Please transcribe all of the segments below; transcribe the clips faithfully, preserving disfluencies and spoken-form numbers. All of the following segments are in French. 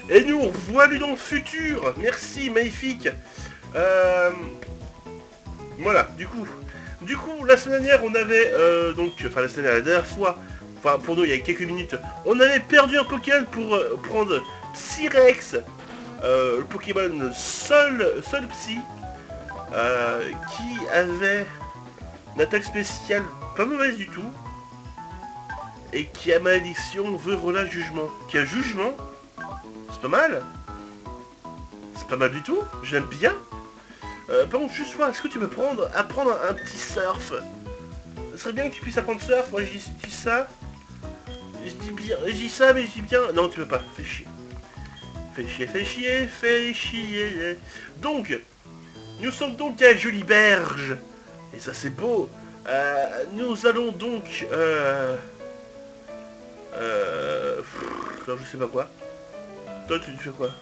Et nous, on voit lui dans le futur. Merci, magnifique. Euh... Voilà, du coup. Du coup, la semaine dernière, on avait, euh, donc, enfin la semaine dernière, la dernière fois, enfin pour nous, il y a quelques minutes, on avait perdu un Pokémon pour euh, prendre Psyrex, euh, le Pokémon Sol, Sol Psy, euh, qui avait une attaque spéciale pas mauvaise du tout, et qui a malédiction, veut relâche jugement. Qui a jugement, c'est pas mal. C'est pas mal du tout, j'aime bien. Euh, par contre, juste voir, est-ce que tu peux prendre, apprendre un, un petit surf? Ce serait bien que tu puisses apprendre surf, moi je dis, je dis ça. Je dis bien, je dis ça, mais je dis bien. Non, tu peux pas, fais chier. Fais chier, fais chier, fais chier. Donc, nous sommes donc à Jolie Berge. Et ça c'est beau. Euh, nous allons donc... Euh... Euh... Pff, non, je sais pas quoi. Toi, tu fais quoi?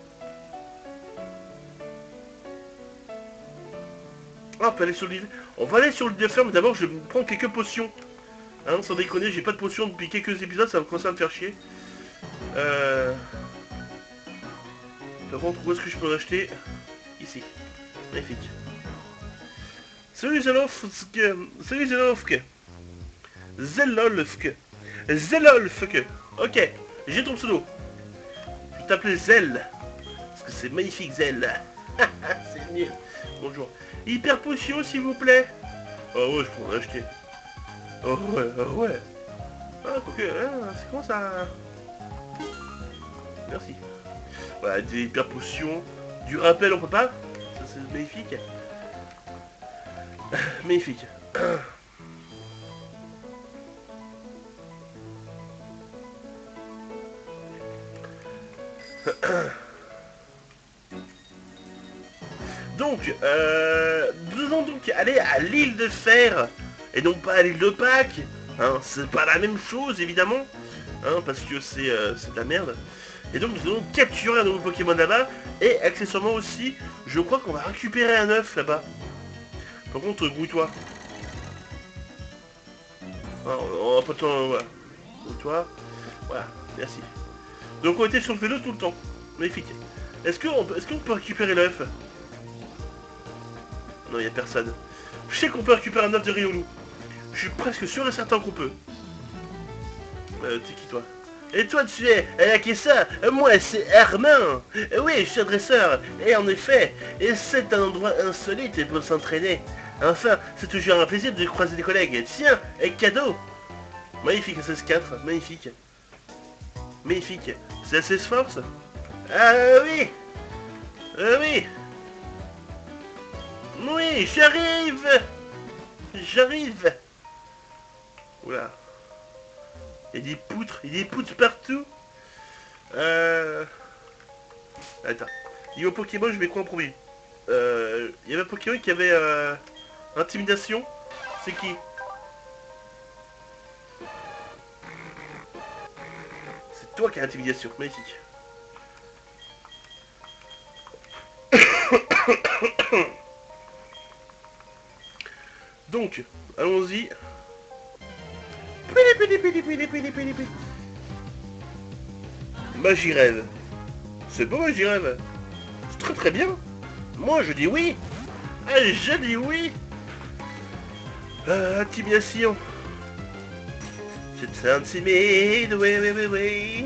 Ah, on peut aller sur l'île. On va aller sur l'île de fer, mais d'abord je vais prendre quelques potions. Hein, sans déconner, j'ai pas de potions depuis quelques épisodes, ça va commencer à me faire chier. Euh... Par contre, où est-ce que je peux en acheter? Ici. Magnifique. Salut Zelofk. Salut Zelofk. Zelolfk. Zelolfk. Ok, j'ai ton pseudo. Je vais t'appeler Zel. Parce que c'est magnifique, Zel. C'est mieux. Bonjour. Hyper potion, s'il vous plaît. Oh ouais, je pourrais acheter. Oh ouais, oh ouais. Ah, ok, hein, c'est comment ça? Merci. Voilà, des hyper potions. Du rappel, on peut pas? Ça, c'est magnifique. Magnifique. Donc, euh, nous allons donc aller à l'île de Fer et non pas à l'île de Pâques. Hein, c'est pas la même chose évidemment, hein, parce que c'est euh, de la merde. Et donc nous allons capturer un nouveau Pokémon là-bas et accessoirement aussi, je crois qu'on va récupérer un œuf là-bas. Par contre, grouille-toi. Hein, on va pas t'en... Voilà. Grouille-toi. Voilà, merci. Donc on était sur le vélo tout le temps. Magnifique. Est-ce qu'on est qu'on peut récupérer l'œuf? Non, il n'y a personne. Je sais qu'on peut récupérer un œuf de Riolu. Je suis presque sûr et certain qu'on peut. Euh, t'es qui toi? Et toi tu es la ça? Moi c'est Hermin. Oui, je suis un dresseur. Et en effet, et c'est un endroit insolite pour s'entraîner. Enfin, c'est toujours un plaisir de croiser des collègues. Tiens, et cadeau. Magnifique, S S quatre, magnifique. Magnifique. C'est S S Force? Ah oui. Euh, oui. Oui, j'arrive. J'arrive. Oula. Il y a des poutres, il y a des poutres partout. Euh... Attends. Niveau Pokémon, je mets quoi en premier? Euh... Il y avait un Pokémon qui avait... Euh... Intimidation. C'est qui? C'est toi qui as Intimidation, magnifique. Donc, allons-y. Magie rêve. C'est beau, Magie rêve. C'est très très bien. Moi, je dis oui. Ah, je dis oui. Euh, intimidation. C'est intimide, oui, oui, oui, oui.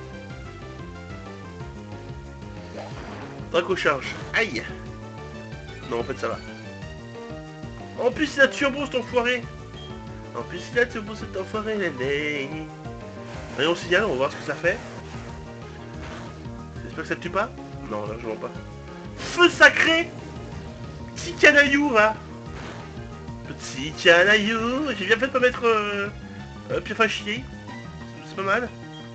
Draco charge. Aïe. Non, en fait, ça va. En plus, il a turbo, cet enfoiré. En plus, il a turbo, cet enfoiré. Allez, on signale, on va voir ce que ça fait. J'espère que ça te tue pas. Non, là, je vois pas. Feu sacré. Petit canaillou, va. Petit canaillou. J'ai bien fait de pas mettre... Euh, euh, pif à chier. C'est pas mal.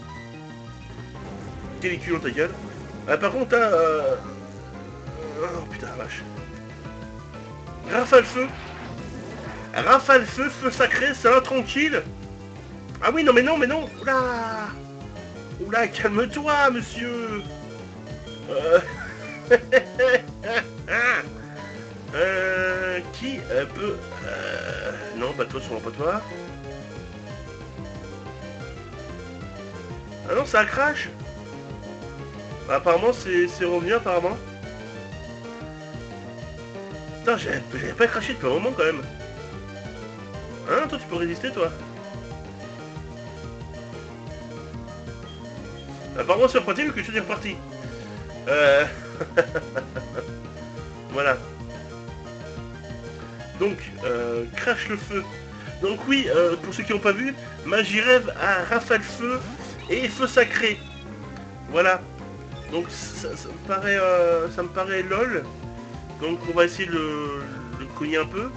Quel écul dans ta gueule. Ah, par contre, hein, euh... oh putain, la vache. Rafale feu. Rafale feu, feu sacré, ça va tranquille. Ah oui, non mais non, mais non. Oula. Oula, calme-toi, monsieur. Euh... euh... Qui euh, peut... Euh... Non, pas toi, sûrement pas toi. Ah non, ça crache. Apparemment, c'est revenu, apparemment. Putain, j'avais pas craché depuis un moment, quand même. Hein, toi, tu peux résister, toi? Apparemment, c'est reparti vu que je suis reparti. Euh... voilà. Donc, euh, crache le feu. Donc oui, euh, pour ceux qui n'ont pas vu, Magirève a rafale feu et feu sacré. Voilà. Donc ça, ça me paraît, euh, ça me paraît lol. Donc on va essayer de le, le cogner un peu.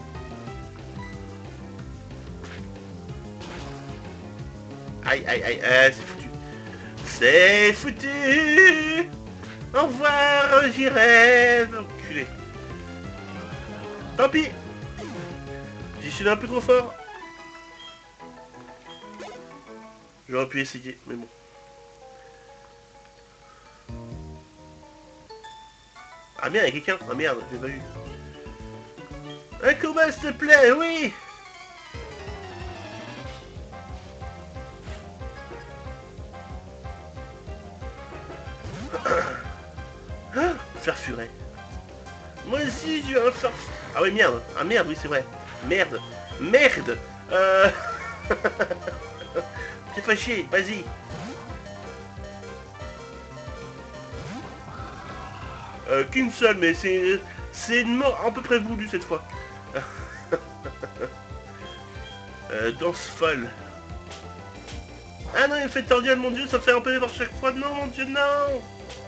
Aïe aïe aïe, aïe c'est foutu. C'est foutu. Au revoir, Magirève. Enculé. Tant pis. J'y suis un peu trop fort. J'aurais pu essayer, mais bon. Ah merde, il y a quelqu'un. Ah merde, je l'ai pas vu. Un combat, s'il te plaît, oui. Ah, faire furet. Moi aussi, je vais un faire... Ah oui, merde. Ah merde, oui, c'est vrai. Merde. Merde. Euh... T'es fâché, vas-y. Euh, qu'une seule, mais c'est... C'est une mort à peu près voulue cette fois. euh, danse folle. Ah non, il fait tordial, mon dieu, ça fait un peu par chaque fois. Non, mon dieu, non.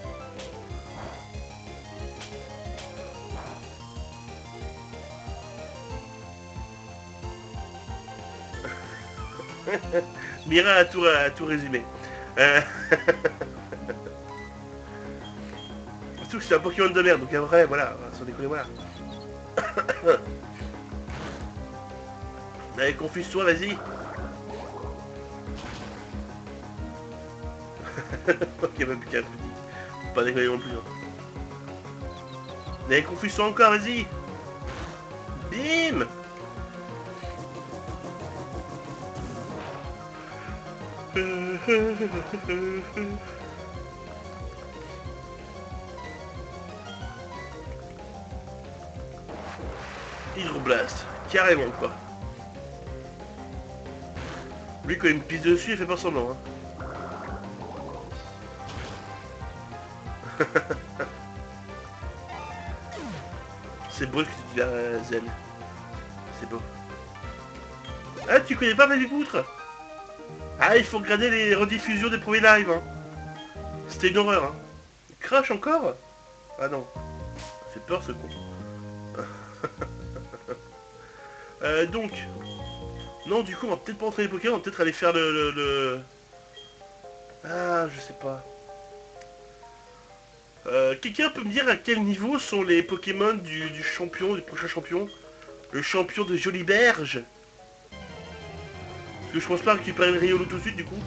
Mira a tout, a tout résumé. Euh... Surtout que c'est un Pokémon de merde, donc après, voilà, sans déconner, voilà. Allez, confuse-toi, vas-y. Ok, même plus qu'un petit. Faut pas déconner non plus. Hein. Allez, confuse-toi encore, vas-y. Bim. Hydroblast, carrément quoi. Lui quand il me pisse dessus, il fait pas semblant. Hein. C'est beau ce que tu dis là, Zen. C'est beau. Ah, tu connais pas Valérie Poutre? Ah, il faut regarder les rediffusions des premiers lives. Hein. C'était une horreur. Hein. Il crache encore? Ah non. Ça fait peur ce con. euh, donc. Non, du coup, on va peut-être pas entrer les Pokémon, on va peut-être aller faire le, le, le... Ah, je sais pas. Euh, Quelqu'un peut me dire à quel niveau sont les Pokémon du, du champion, du prochain champion? Le champion de Joliberge? Parce que je pense pas récupérer le Riolo tout de suite, du coup.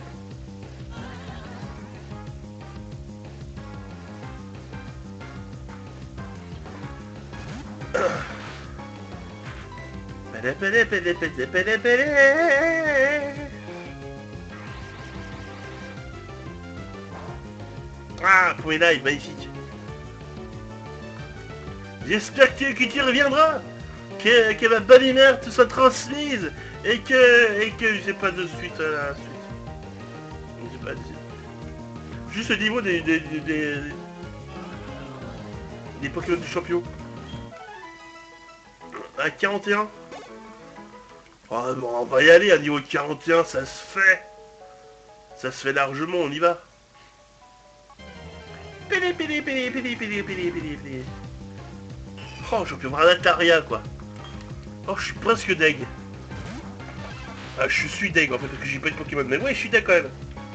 Ah, premier live, magnifique. J'espère que, que tu reviendras, que, que ma bonne humeur te soit transmise et que et que j'ai pas de suite à la suite. J'ai pas de... Juste au niveau des des, des, des, des Pokémon du champion. À quarante et un. Oh, bon, on va y aller à niveau quarante et un, ça se fait. Ça se fait largement, on y va. Pili, pili, pili, pili, pili, pili, pili, pili. Oh, champion Bradataria, quoi. Oh, je suis presque deg. Ah, je suis deg, en fait, parce que j'ai pas de Pokémon. Mais ouais, je suis deg, quand même.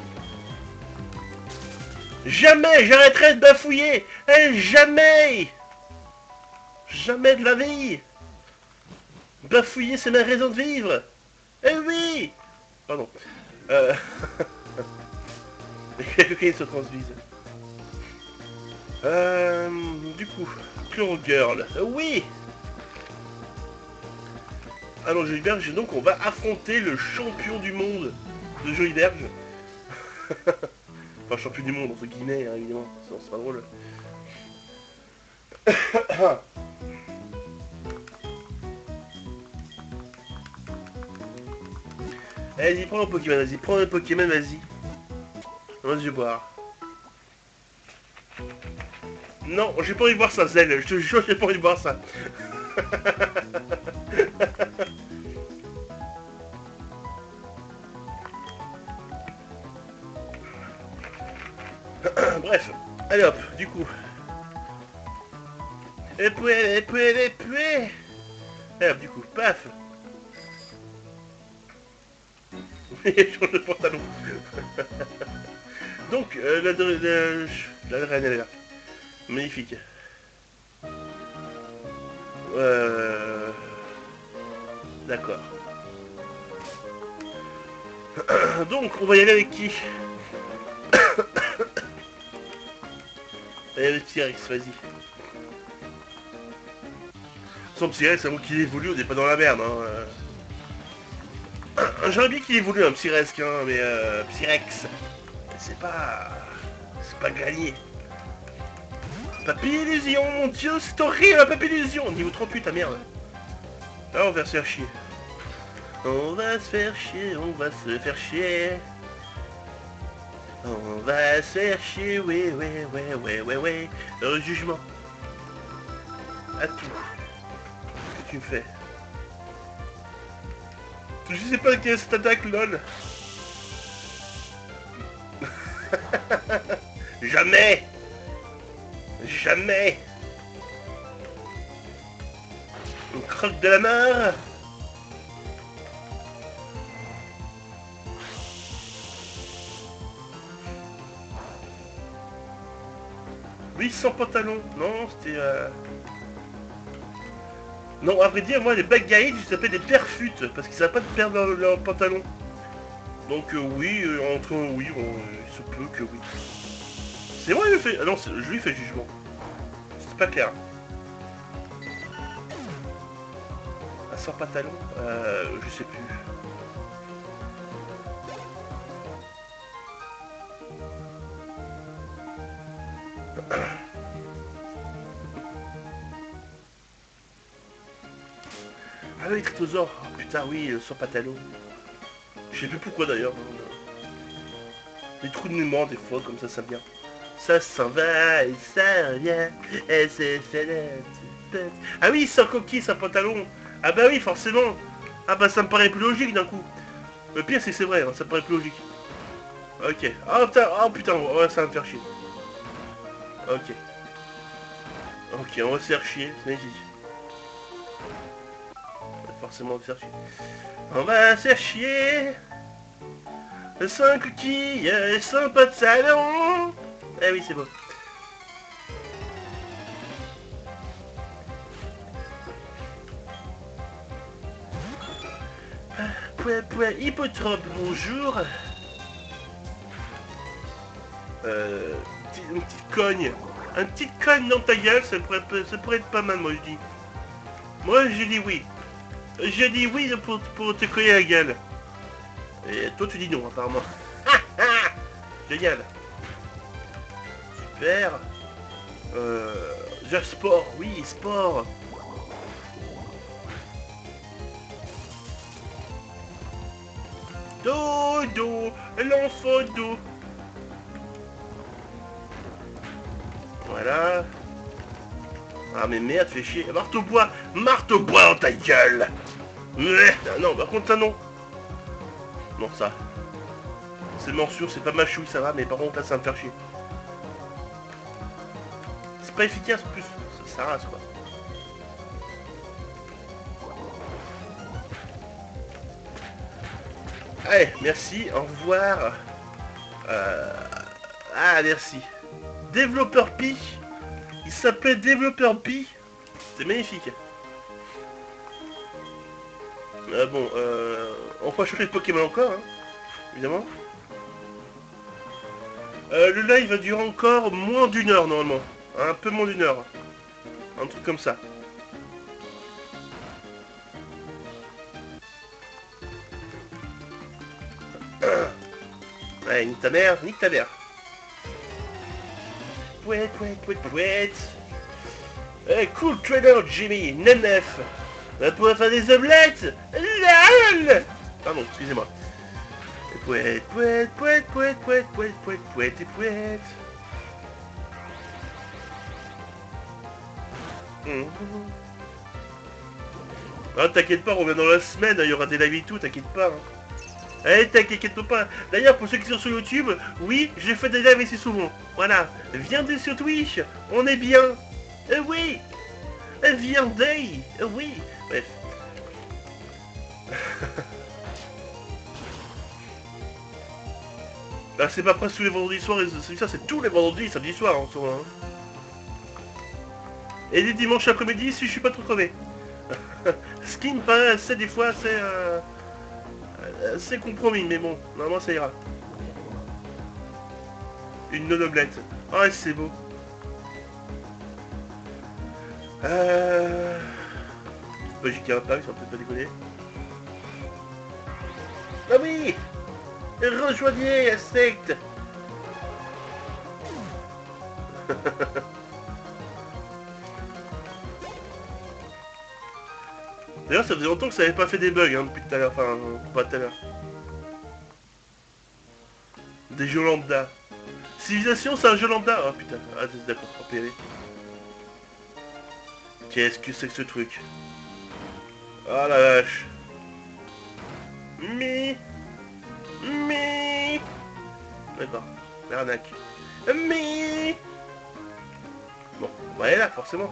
Jamais j'arrêterai de bafouiller. Eh, jamais. Jamais de la vie. Bafouiller, c'est ma raison de vivre. Eh oui. Pardon. Euh... Quelqu'un qui se transvise. Euh... Du coup... Chloro Girl. Oui. Alors Joliberge, donc on va affronter le champion du monde de Joliberge. Enfin, champion du monde, entre guillemets, hein, évidemment. Sinon, c'est pas drôle. Vas-y, prends un Pokémon, vas-y, prends un Pokémon, vas-y. Moi, je vais boire. Non, j'ai pas envie de voir ça, Zel. Je te jure, j'ai pas envie de voir ça. Bref, allez hop, du coup. Et puis, et puis, et puis. Allez hop, du coup, paf. Il change de pantalon. Donc, euh, la, la, la, la reine, elle est là. Magnifique. Euh... D'accord. Donc, on va y aller avec qui? Allez, le T-Rex, vas-y. Son T-Rex, c'est moi qui évolue, on n'est pas dans la merde. Hein. J'aurais bien qu'il évolue un T-Rex, hein, mais euh, T-Rex, c'est pas... C'est pas gagné. Papy Illusion, mon dieu, c'est horrible, Papy Illusion. Niveau trente-huit, ta merde. Là, on va se faire chier. On va se faire chier, on va se faire chier. On va se faire chier, ouais, ouais, ouais, ouais, ouais, ouais. Le jugement. À tout. Qu'est-ce que tu me fais? Je sais pas quelle est cette attaque, lol. Jamais. Jamais. Une croque de la mort. Oui, sans pantalon. Non, c'était... Euh... Non, à vrai dire, moi, les bagailles, je s'appelle des perfutes, parce qu'ils savent pas de perdre leur, leur pantalon. Donc, euh, oui, euh, entre... Oui, bon, euh, il se peut que oui. C'est moi, il le fait... Ah non, je lui fais jugement. C'est pas clair. Ah, sans pantalon euh, je sais plus. Ah oui, Tritosaure. Oh, putain, oui, euh, sans pantalon. Je sais plus pourquoi d'ailleurs. Des trous de mémoire des fois, comme ça, ça vient. Ça s'en va et ça revient. Et c'est fait. Ah oui, sans coquille, sans pantalon. Ah bah oui, forcément. Ah bah ça me paraît plus logique d'un coup. Le pire c'est que c'est vrai, hein, ça me paraît plus logique. Ok. Oh putain, oh putain, ouais, ça va me faire chier. Ok. Ok, on va se faire chier, c'est dit. Forcément on va se faire chier. On va se faire chier. Sans coquille, sans pantalon. Eh oui, c'est beau. Pouet, pouet, hippotrope, bonjour. Euh, une petite cogne. Un petit cogne dans ta gueule, ça pourrait, ça pourrait être pas mal, moi je dis. Moi je dis oui. Je dis oui pour, pour te coller la gueule. Et toi tu dis non, apparemment. Génial. Super. Euh, déjà sport, oui, sport. Dodo, l'enfant d'eau. Voilà. Ah mais merde, fais chier. Marteau-bois, marteau-bois dans ta gueule. Non, par contre ça non. Non, ça. C'est morsure, c'est pas machouille, ça va, mais par contre là ça va me faire chier. C'est pas efficace en plus, ça, ça rase quoi. Allez, merci, au revoir. Euh... Ah, merci. Développeur Pi. Il s'appelait Développeur Pi. C'est magnifique. Euh, bon, euh... on va changer de Pokémon encore, hein, évidemment. Euh, le live va durer encore moins d'une heure normalement. Un peu moins d'une heure. Un truc comme ça. Ouais, nique ta mère, nique ta mère. pouet, pouet, pouet, pouet. Eh, cool trader Jimmy, Nenef. On pourrait faire des omelettes. Lol. Pardon, excusez-moi. Pouet, pouet, pouet, pouet, pouet, pouet, pouet, pouet, et pouet. Mmh. Ah, t'inquiète pas, on revient dans la semaine, il y aura des lives et tout, t'inquiète pas. Hein. Eh, t'inquiète pas. D'ailleurs, pour ceux qui sont sur YouTube, oui, j'ai fait des lives assez souvent. Voilà. Viendez sur Twitch, on est bien. Eh oui. Eh, viendez. Eh oui. Bref. Là, c'est pas presque tous les vendredis soirs, et ça, c'est tous les vendredis, samedi soir, en soi. Hein. Et les dimanches après-midi, si je suis pas trop crevé. Ce qui me paraît assez, des fois, c'est... Euh... C'est compromis, mais bon, normalement ça ira. Une non-omelette. Ah, oh, c'est beau. Euh... Bah, j'y tiens pas, ils sont peut-être pas déconner. Ah oui. Rejoignez la secte. D'ailleurs, ça faisait longtemps que ça avait pas fait des bugs, hein, depuis tout à l'heure. Enfin, pas tout à l'heure. Des jeux lambda. Civilisation, c'est un jeu lambda. Oh putain, ah, d'accord, repéré. Qu'est-ce que c'est que ce truc? Ah la vache. Mi. Mi. D'accord, l'arnaque. Mi. Bon, on va aller là, forcément.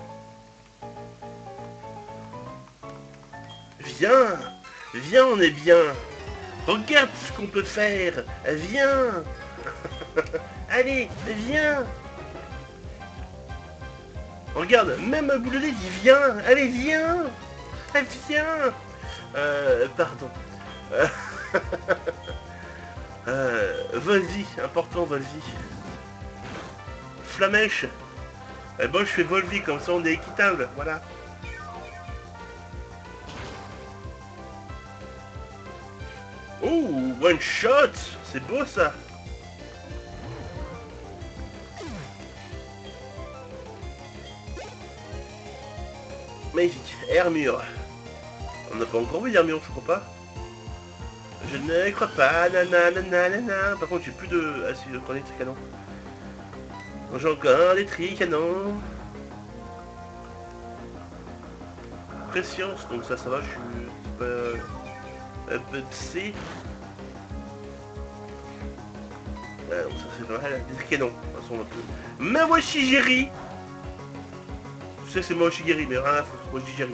Viens. Viens, on est bien. Regarde ce qu'on peut faire. Viens. Allez, viens. Regarde, même Boulolé dit viens. Allez, viens. Viens. Euh, pardon. Euh, euh, Volvi, important Volvi. Flamèche. Eh ben, je fais Volvi, comme ça on est équitable, voilà. Oh, one shot. C'est beau ça. Magnifique. Hermure. On n'a pas encore vu Hermure, je crois pas. Je ne crois pas. Nanana, nanana. Par contre, j'ai plus de... Ah si, je prends des tricanons. J'ai encore des tricanons. Préscience, donc ça, ça va, je suis pas... Un peu psy. Ah, donc ça c'est pas mal, des tricanons. De toute façon, on peut... Mawashi-giri. Je sais que c'est Mawashi-giri, mais rien à foutre, Mawashi-giri.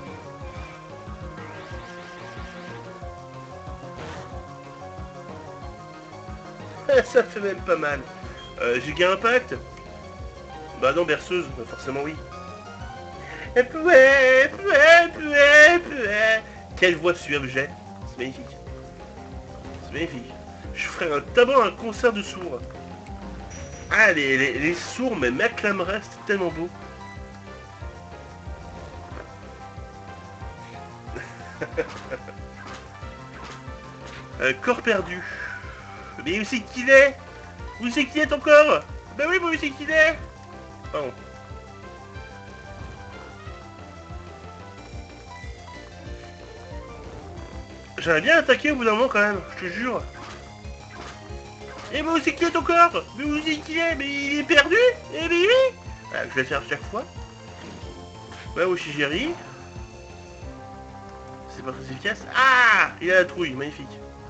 Ça fait même pas mal. Euh, Giga Impact. Bah non, berceuse, bah forcément oui. Pouet, pouet, pouet, pouet. Quelle voix suave j'ai. C'est magnifique. C'est magnifique. Je ferai un tabac, un concert de sourds. Ah, les, les, les sourds mais m'acclameraient, c'est tellement beau. euh, corps perdu. Mais où c'est qu'il est? Où c'est qu'il est ton corps? Bah oui, mais où c'est qu'il est? Pardon. J'aimerais bien attaquer au bout d'un moment quand même, je te jure. Et mais où c'est qu'il est ton corps? Mais où c'est qu'il est? Mais il est perdu? Eh mais oui. Ah, je vais le faire chaque fois. Ouais, Oshigiri. C'est pas très efficace. Ah, il a la trouille, magnifique.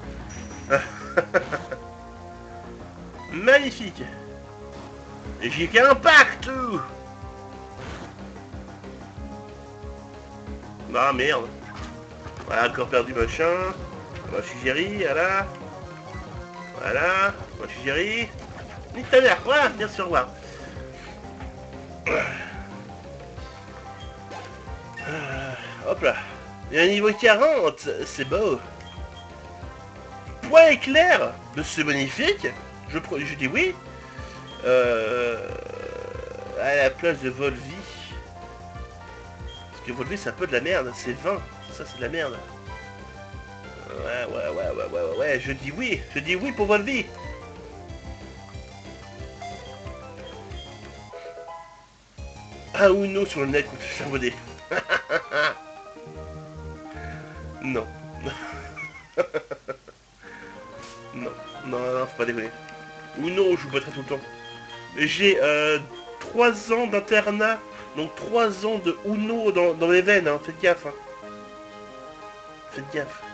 Magnifique. J'ai qu'un impact. Ah merde. Voilà, encore perdu machin. Oshigiri, voilà. Voilà. Oshigiri. Nique ta mère, voilà, bien sûr, voir. Euh, hop là. Il y a un niveau quarante, c'est beau. Point éclair, c'est magnifique. Je, je dis oui. Euh, à la place de Volvi. Parce que Volvi c'est un peu de la merde, c'est vingt. Ça c'est de la merde. Ouais, ouais, ouais, ouais, ouais, ouais, ouais, je dis oui. Je dis oui pour Volvi. un Uno sur le net contre charbonné. Non. Non, non, non, faut pas déconner. Uno, je joue pas très tout le temps. J'ai euh, trois ans d'internat, donc trois ans de Uno dans, dans les veines, hein. Faites gaffe. Hein. Faites gaffe.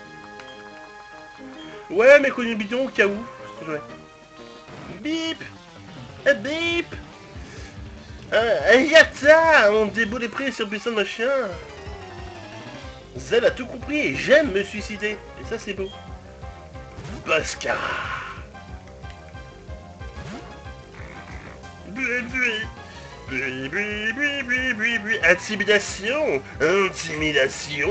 Ouais, mais connu bidon au cas où. Ouais. Bip. Ah, bip. Ah, yata. On déboule les prix sur puissant machin. Zell a tout compris et j'aime me suicider. Et ça, c'est beau. Basca. Intimidation. Intimidation.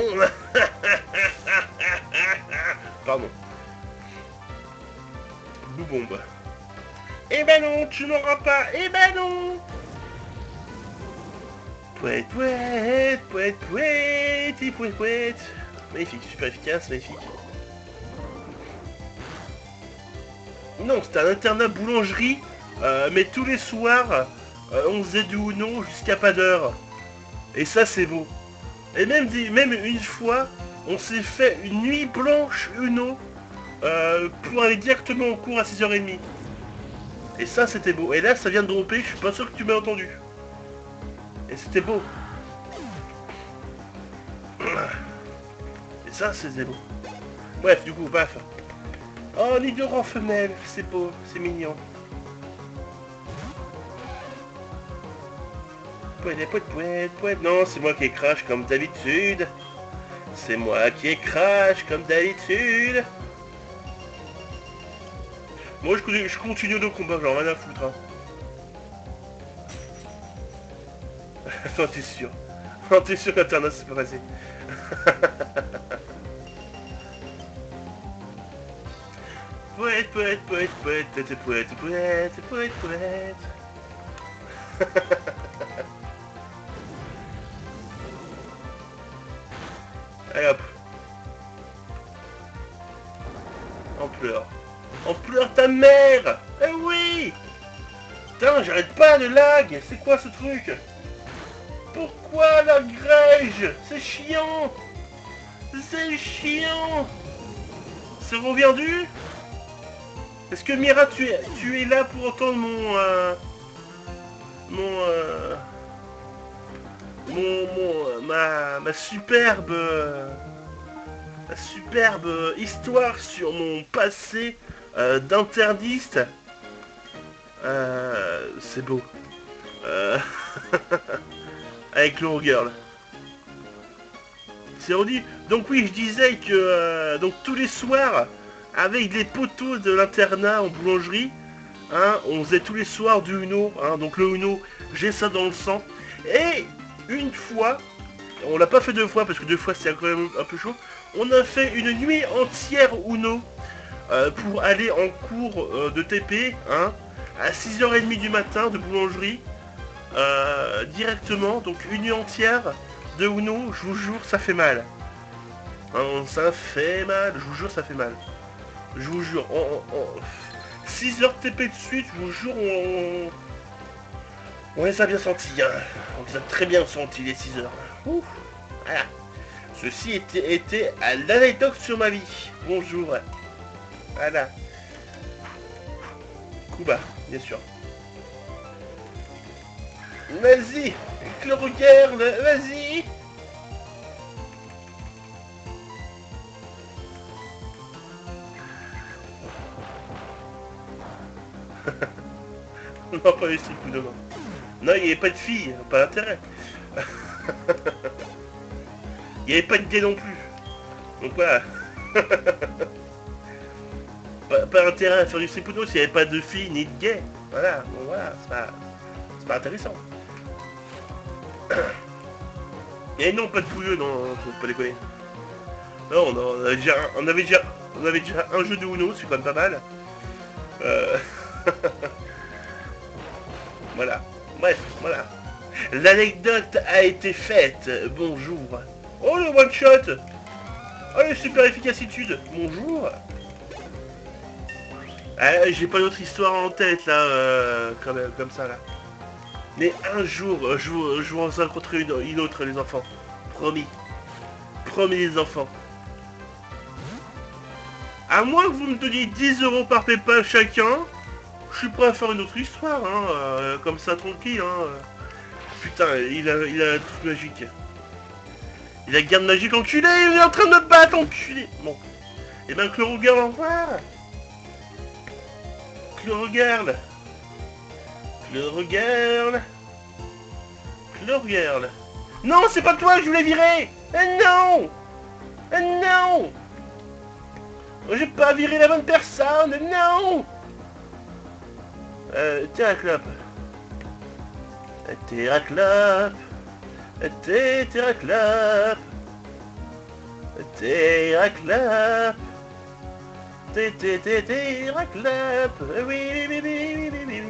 Pardon. Boubombe. Eh ben non, tu n'auras pas. Eh ben non. Pouette, pouette, pouette, pouette, et pouette, pouette. Magnifique, super efficace, magnifique. Non, c'était un internat boulangerie, euh, mais tous les soirs, euh, on faisait du Uno jusqu'à pas d'heure. Et ça, c'est beau. Et même, même une fois, on s'est fait une nuit blanche Uno euh, pour aller directement au cours à six heures trente. Et ça, c'était beau. Et là, ça vient de dropper, je suis pas sûr que tu m'as entendu. Et c'était beau. Et ça, c'était beau. Bref, du coup, paf. Oh, les deux en femelle, c'est beau, c'est mignon. Pouette, pouette, pouette, pouette. Non, c'est moi qui crache comme d'habitude. C'est moi qui crache comme d'habitude. Moi, je, je continue le combat, genre rien à foutre. Hein. Attends, t'es sûr. Non, t'es sûr qu'Internet, c'est pas passé. Poète, poète, poète, poète, poète, poète, poète, poète, poète. Allez hop. On pleure. On pleure ta mère. Eh oui. Putain, j'arrête pas de lag. C'est quoi ce truc? Pourquoi la grège? C'est chiant. C'est chiant. C'est revendu? Est-ce que Mira, tu es, tu es là pour entendre mon... Euh, mon, euh, mon... Mon... Ma... Ma superbe... Ma superbe histoire sur mon passé euh, d'interdiste. Euh, c'est beau. Euh... Avec le girl. C'est redit. Donc oui, je disais que... Euh, donc tous les soirs... Avec les poteaux de l'internat en boulangerie, hein, on faisait tous les soirs du Uno, hein, donc le Uno, j'ai ça dans le sang. Et une fois, on l'a pas fait deux fois parce que deux fois c'est quand même un peu chaud, on a fait une nuit entière Uno euh, pour aller en cours euh, de T P, hein, à six heures trente du matin de boulangerie, euh, directement, donc une nuit entière de Uno, je vous jure, ça fait mal. Hein, ça fait mal, je vous jure, ça fait mal. Je vous jure, on, on, on... six heures T P de suite, je vous jure, on, on les a bien sentis, hein. On les a très bien sentis, les six heures. Ouh. Voilà. Ceci était, était à l'anecdote sur ma vie. Bonjour. Voilà. Kuba, bien sûr. Vas-y, je le regarde, vas-y. Non, pas les strips, non. Non, il n'y avait pas de filles, pas d'intérêt. Il n'y avait pas de gay non plus. Donc voilà. pas, pas intérêt à faire du strip s'il n'y avait pas de filles ni de gays. Voilà, bon voilà, c'est pas, c'est pas intéressant. Et non, pas de pouilleux, non, faut pas déconner. Non, on, on, avait déjà, on, avait déjà, on avait déjà un jeu de Uno, c'est quand même pas mal. Euh... Voilà. Bref, voilà. L'anecdote a été faite. Bonjour. Oh, le one shot. Oh, le super efficacitude. Bonjour. Ah, j'ai pas d'autre histoire en tête, là, euh, comme, comme ça, là. Mais un jour, euh, je vous, je vous en rencontrerai une, une autre, les enfants. Promis. Promis, les enfants. À moins que vous me donniez dix euros par PayPal chacun, je suis prêt à faire une autre histoire, hein, euh, comme ça, tranquille, hein. Putain, il a, il a un truc magique. Il a garde magique, enculé, il est en train de me battre, enculé. Bon. Et ben, que le regarde, au revoir. Que le regarde. Que le regarde. Que le regarde. Non, c'est pas toi que je voulais virer. Eh non. Eh non. J'ai pas viré la bonne personne, non. Euh, Terraclope. Terraclope. Terraclope. Terraclope. Terraclope. Oui, oui, oui, oui, oui, oui.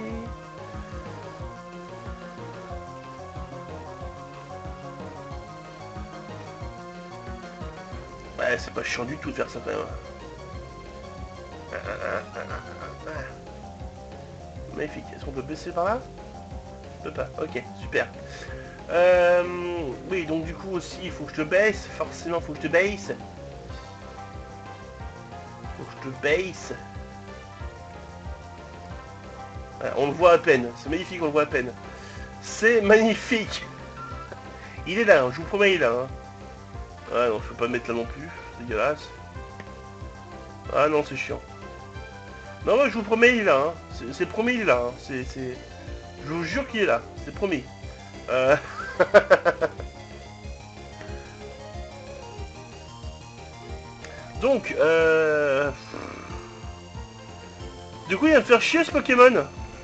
Ouais, c'est pas chiant du tout de faire ça quand même. Magnifique. Est-ce qu'on peut baisser par là? On peut pas. Ok, super. Euh, oui, donc du coup aussi, il faut que je te baisse. Forcément, il faut que je te baisse. Faut que je te baisse. Ouais, on le voit à peine. C'est magnifique, on le voit à peine. C'est magnifique. Il est là, hein, je vous promets, il est là. Hein. Ah non, je peux pas me mettre là non plus. C'est dégueulasse. Ah non, c'est chiant. Non, moi, je vous promets, il est là. Hein. C'est promis, il est là. Hein. C'est, c'est... Je vous jure qu'il est là. C'est promis. Euh... Donc, euh... du coup, il va me faire chier ce Pokémon.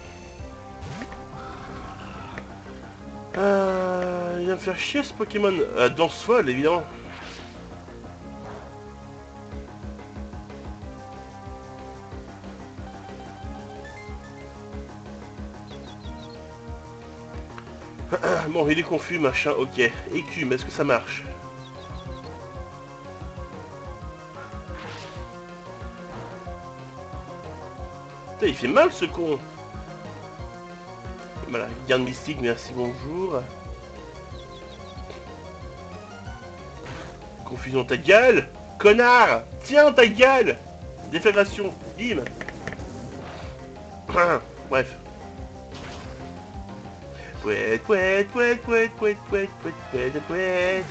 Euh... Il va me faire chier ce Pokémon. Euh, danse folle, évidemment. Bon, il est confus, machin, ok. Écume, est-ce que ça marche? Putain, il fait mal ce con. Voilà, garde mystique, merci, bonjour. Confusion, ta gueule. Connard. Tiens, ta gueule. Déflagration, bim. Bref. Pouet, pouet, pouet, pouet, pouet, pouet, pouet, pouet, pouet.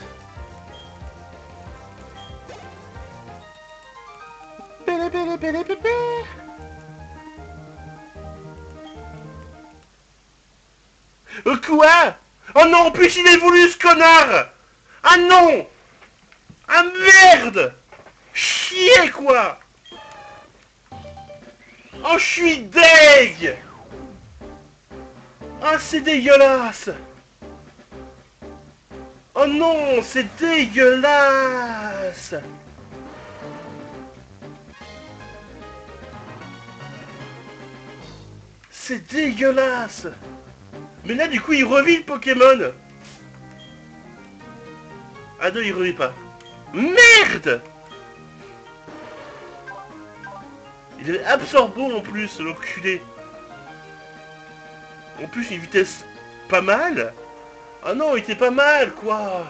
Pélé, pélé, pélé, pélé. Euh, quoi? Oh non, en plus il évolue ce connard. Ah non. Ah merde. Chier quoi. Oh, je suis deg. Ah, c'est dégueulasse. Oh non, c'est dégueulasse. C'est dégueulasse. Mais là, du coup, il revit le Pokémon. Ah non, il revit pas. Merde. Il est absorbant en plus, l'enculé. En plus, une vitesse pas mal. Ah non, il était pas mal, quoi.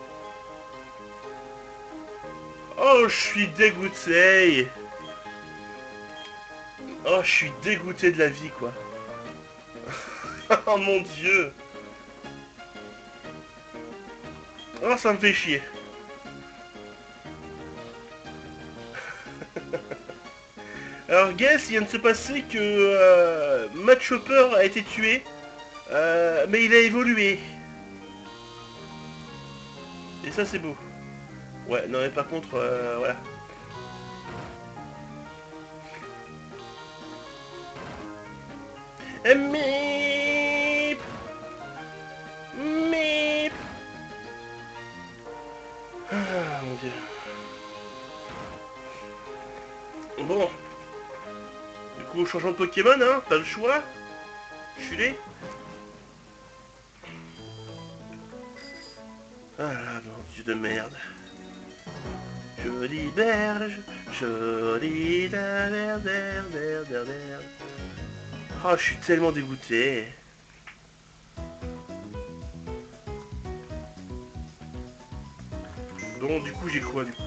Oh, je suis dégoûté. Oh, je suis dégoûté de la vie, quoi. Oh mon dieu. Oh, ça me fait chier. Alors, guess, il vient de se passer que euh, Matt Chopper a été tué, euh, mais il a évolué. Et ça, c'est beau. Ouais, non, mais par contre, euh, voilà. Mip Mip Ah, mon dieu. Bon. Du coup, changeons de Pokémon, hein, t'as le choix. Culé. Ah là, mon dieu de merde. Jolie berge, jolie merde, merde, merde, merde. Oh, je suis tellement dégoûté. Bon, du coup, j'ai quoi, du coup?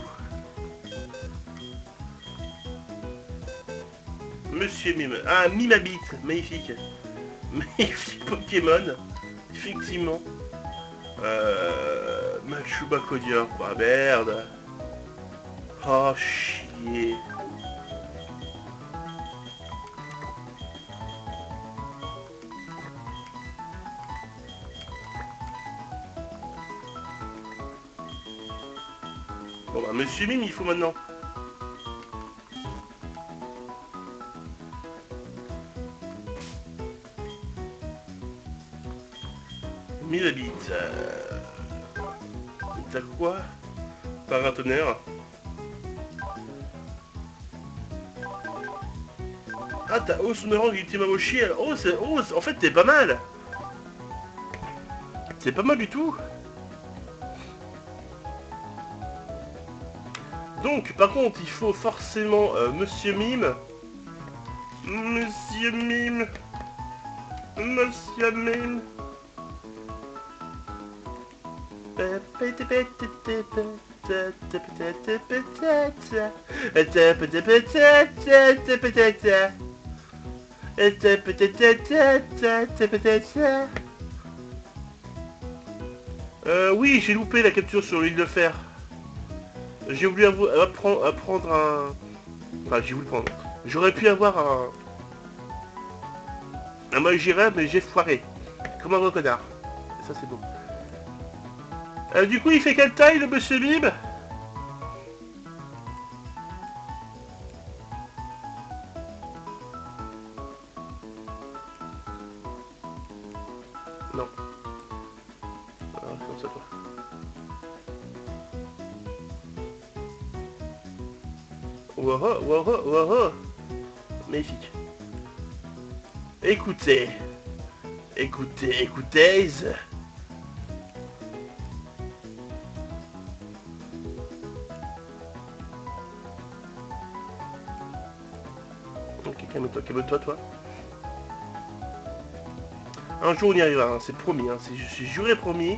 Monsieur Mime. Ah, Mime habite. Magnifique. Magnifique Pokémon. Effectivement. Euh... Machuba Kodia. Bah, merde. Oh, chier. Bon, bah, Monsieur Mime, il faut maintenant. Mime habite. Euh... T'as quoi? Paratonnerre. Ah, t'as Osmerang et Timamoshi. Oh, c'est... Oh, en fait, t'es pas mal. C'est pas mal du tout. Donc, par contre, il faut forcément euh, Monsieur Mime. Monsieur Mime. Monsieur Mime. Euh, oui, j'ai loupé la capture sur l'île de fer. J'ai voulu apprendre, apprendre un... Enfin, j'ai voulu prendre... J'aurais pu avoir un... Un Magira, mais j'ai foiré. Comme un gros connard. Et ça, c'est beau. Euh, du coup, il fait quelle taille, le monsieur Bib? Non. Ah, comme ça, toi. Wow, wow, wow, wow. Magnifique. Écoutez. Écoutez, écoutez. Ok, calme-toi, calme-toi, toi. Un jour on y arrivera, hein, c'est promis, hein, je suis juré promis.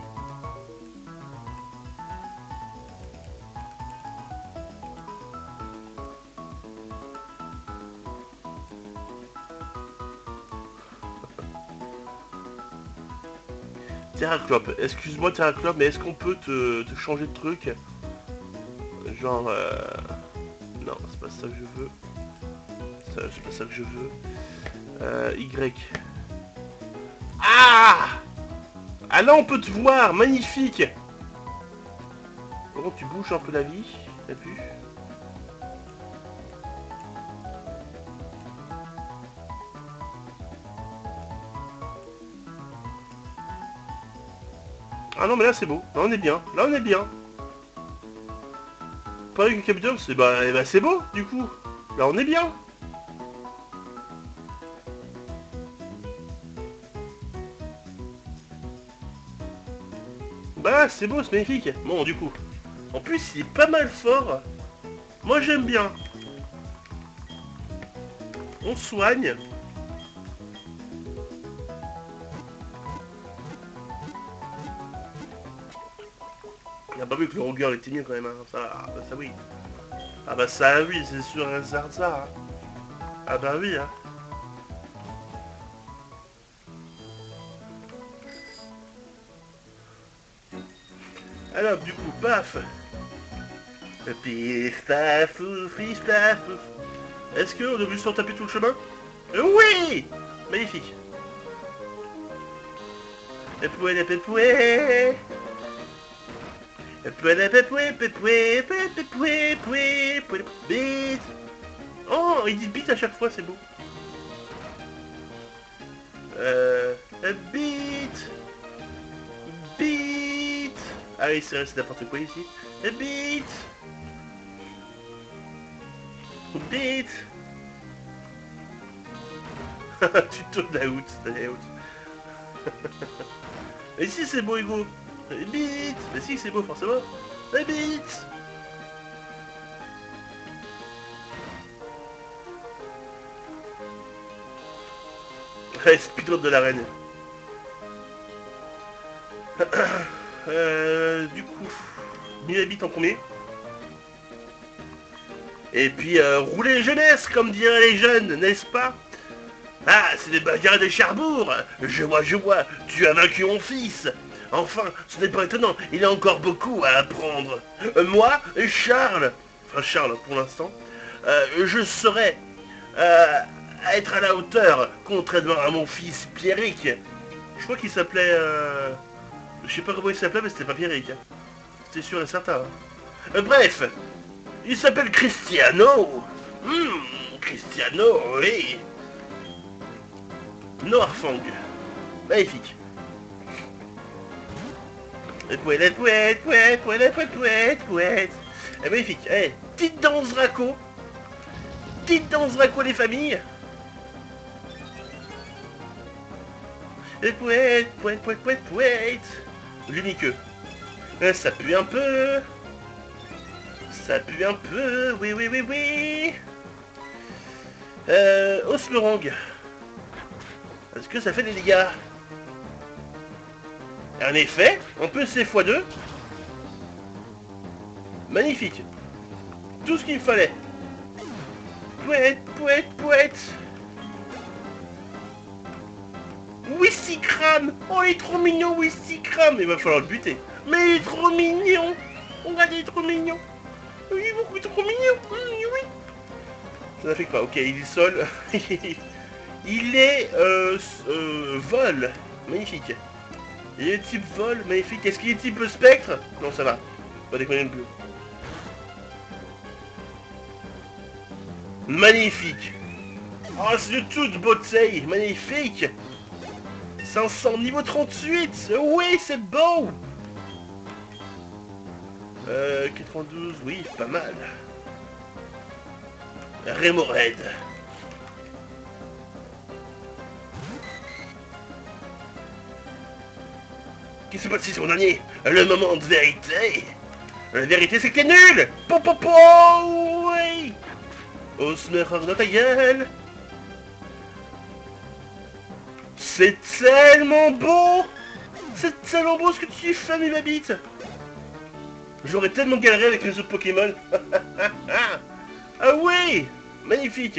Terraclope, excuse-moi Terraclope, mais est-ce qu'on peut te, te changer de truc? Genre... Euh... Non, c'est pas ça que je veux. C'est pas ça que je veux. Euh, y. Ah Ah là on peut te voir, magnifique. Bon, tu bouges un peu la vie, t'as vu? Ah non mais là c'est beau, là on est bien, là on est bien. Pas avec le capitaine, c'est bah, eh bah c'est beau du coup. Là on est bien. Bah c'est beau, c'est magnifique. Bon du coup. En plus il est pas mal fort. Moi j'aime bien. On soigne. Il a pas vu que le Roger était mieux quand même, hein. Ça, ah bah ça oui. Ah bah ça oui, c'est sûr un Zarza. Hein. Ah bah oui, hein. Alors du coup, paf. Pif paf ouf, pif paf ouf. Est-ce qu'on a vu s'en taper tout le chemin? Oui. Magnifique. Pépoué, les pépoué. Pépoué, les pépoué, pépoué, pépoué, pépoué, pépoué. Oh, il dit bite à chaque fois, c'est beau. Euh... Bite. Bite. Ah oui, c'est vrai, c'est n'importe quoi ici. Bite. Bite. Tu tournes la out, la out. Et si c'est beau, Hugo? Bite. Mais si c'est beau, forcément. Bite. Ouais, speedrun de l'arène. euh, du coup, mille habits en premier. Et puis euh, rouler jeunesse, comme diraient les jeunes, n'est-ce pas? Ah, c'est des bagarres de Cherbourg. Je vois, je vois, tu as vaincu mon fils. Enfin, ce n'est pas étonnant, il a encore beaucoup à apprendre. Euh, moi, Charles, enfin Charles pour l'instant, euh, je saurais euh, être à la hauteur, contrairement à mon fils Pierrick. Je crois qu'il s'appelait... Euh... Je sais pas comment il s'appelait, mais c'était pas Pierrick. Hein. C'était sûr et certain. Hein. Euh, bref, il s'appelle Cristiano. Hmm, Cristiano, oui. Noirfang. Magnifique. Pouette, pouette, pouette, pouette, pouette, pouette, pouette. Eh, magnifique. Eh, petite danse Draco. Petite danse Draco les familles. Et pouette, pouette, pouette, pouette, pouette. L'unique. Eh, ça pue un peu. Ça pue un peu. Oui, oui, oui, oui. Euh, Osmerang. Est-ce que ça fait des dégâts? En effet, on peut C fois deux. Magnifique. Tout ce qu'il me fallait. Pouette, pouette, pouette. Wissikram. Oh, il est trop mignon, Wissikram. Il va falloir le buter. Mais il est trop mignon. Regarde, il est trop mignon. Il est beaucoup trop mignon. Oui, oui. Ça n'affecte pas. Ok, il est sol. Il est euh, euh, vol. Magnifique. Il est type vol, magnifique. Est-ce qu'il est type spectre? Non, ça va. Pas déconner non plus. Magnifique. Oh, c'est de toute beauté. Magnifique. cinq cents, niveau trente-huit. Oui, c'est beau. Euh, quatre-vingt-douze, oui, pas mal. Rémored. Qu'est-ce qui s'est passé sur mon dernier? Le moment de vérité. La vérité, c'est que t'es nul. Po, po, po, oui. Osmerang dans ta gueule. C'est tellement beau. C'est tellement beau ce que tu fais, mes babites. J'aurais tellement galéré avec les autres Pokémon. Ah oui. Magnifique.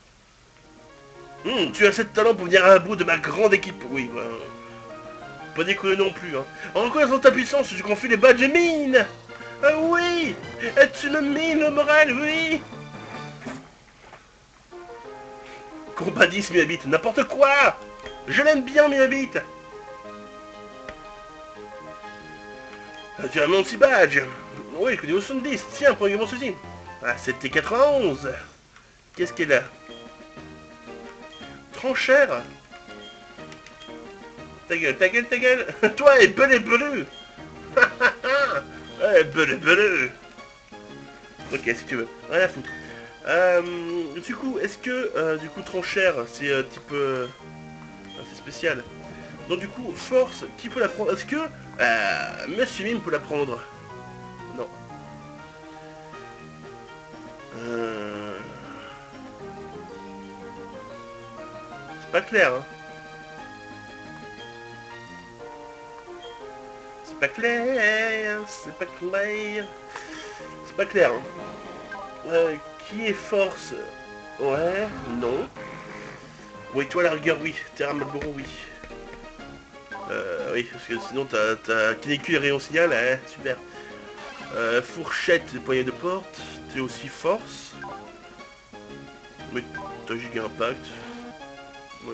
Hum, tu as assez de talent pour venir à bout de ma grande équipe. Oui, bah... Pas déconner non plus, hein. En reconnaissant ta puissance, je confie les badges mine. Ah oui. Tu me mines le moral, oui. Combat dix, Miabit, n'importe quoi. Je l'aime bien, Miabit. Tu as mon petit badge. Oui, je connais au soixante-dix. Tiens, prends mon souci. Ah, c'était quatre-vingt-onze. Qu'est-ce qu'elle a? Tranchère. Ta gueule, ta gueule, ta gueule. Toi, et belé belé. Ouais, belé belé. Ok, si tu veux. Rien à foutre. Euh, du coup, est-ce que, euh, du coup, tranchère, c'est euh, type... Euh, c'est spécial. Donc du coup, force, qui peut la prendre? Est-ce que euh, Monsieur Mime peut la prendre? Non. Euh... C'est pas clair, hein. C'est pas clair, c'est pas clair. C'est pas clair, hein. Euh, qui est force? Ouais, non. Oui, toi la rigueur, oui. Terra Malboro, oui. Euh, oui, parce que sinon t'as ta canicule et rayon signal, hein, super. Euh, fourchette, poignée de porte, t'es aussi force. Oui, t'as giga impact. Ouais.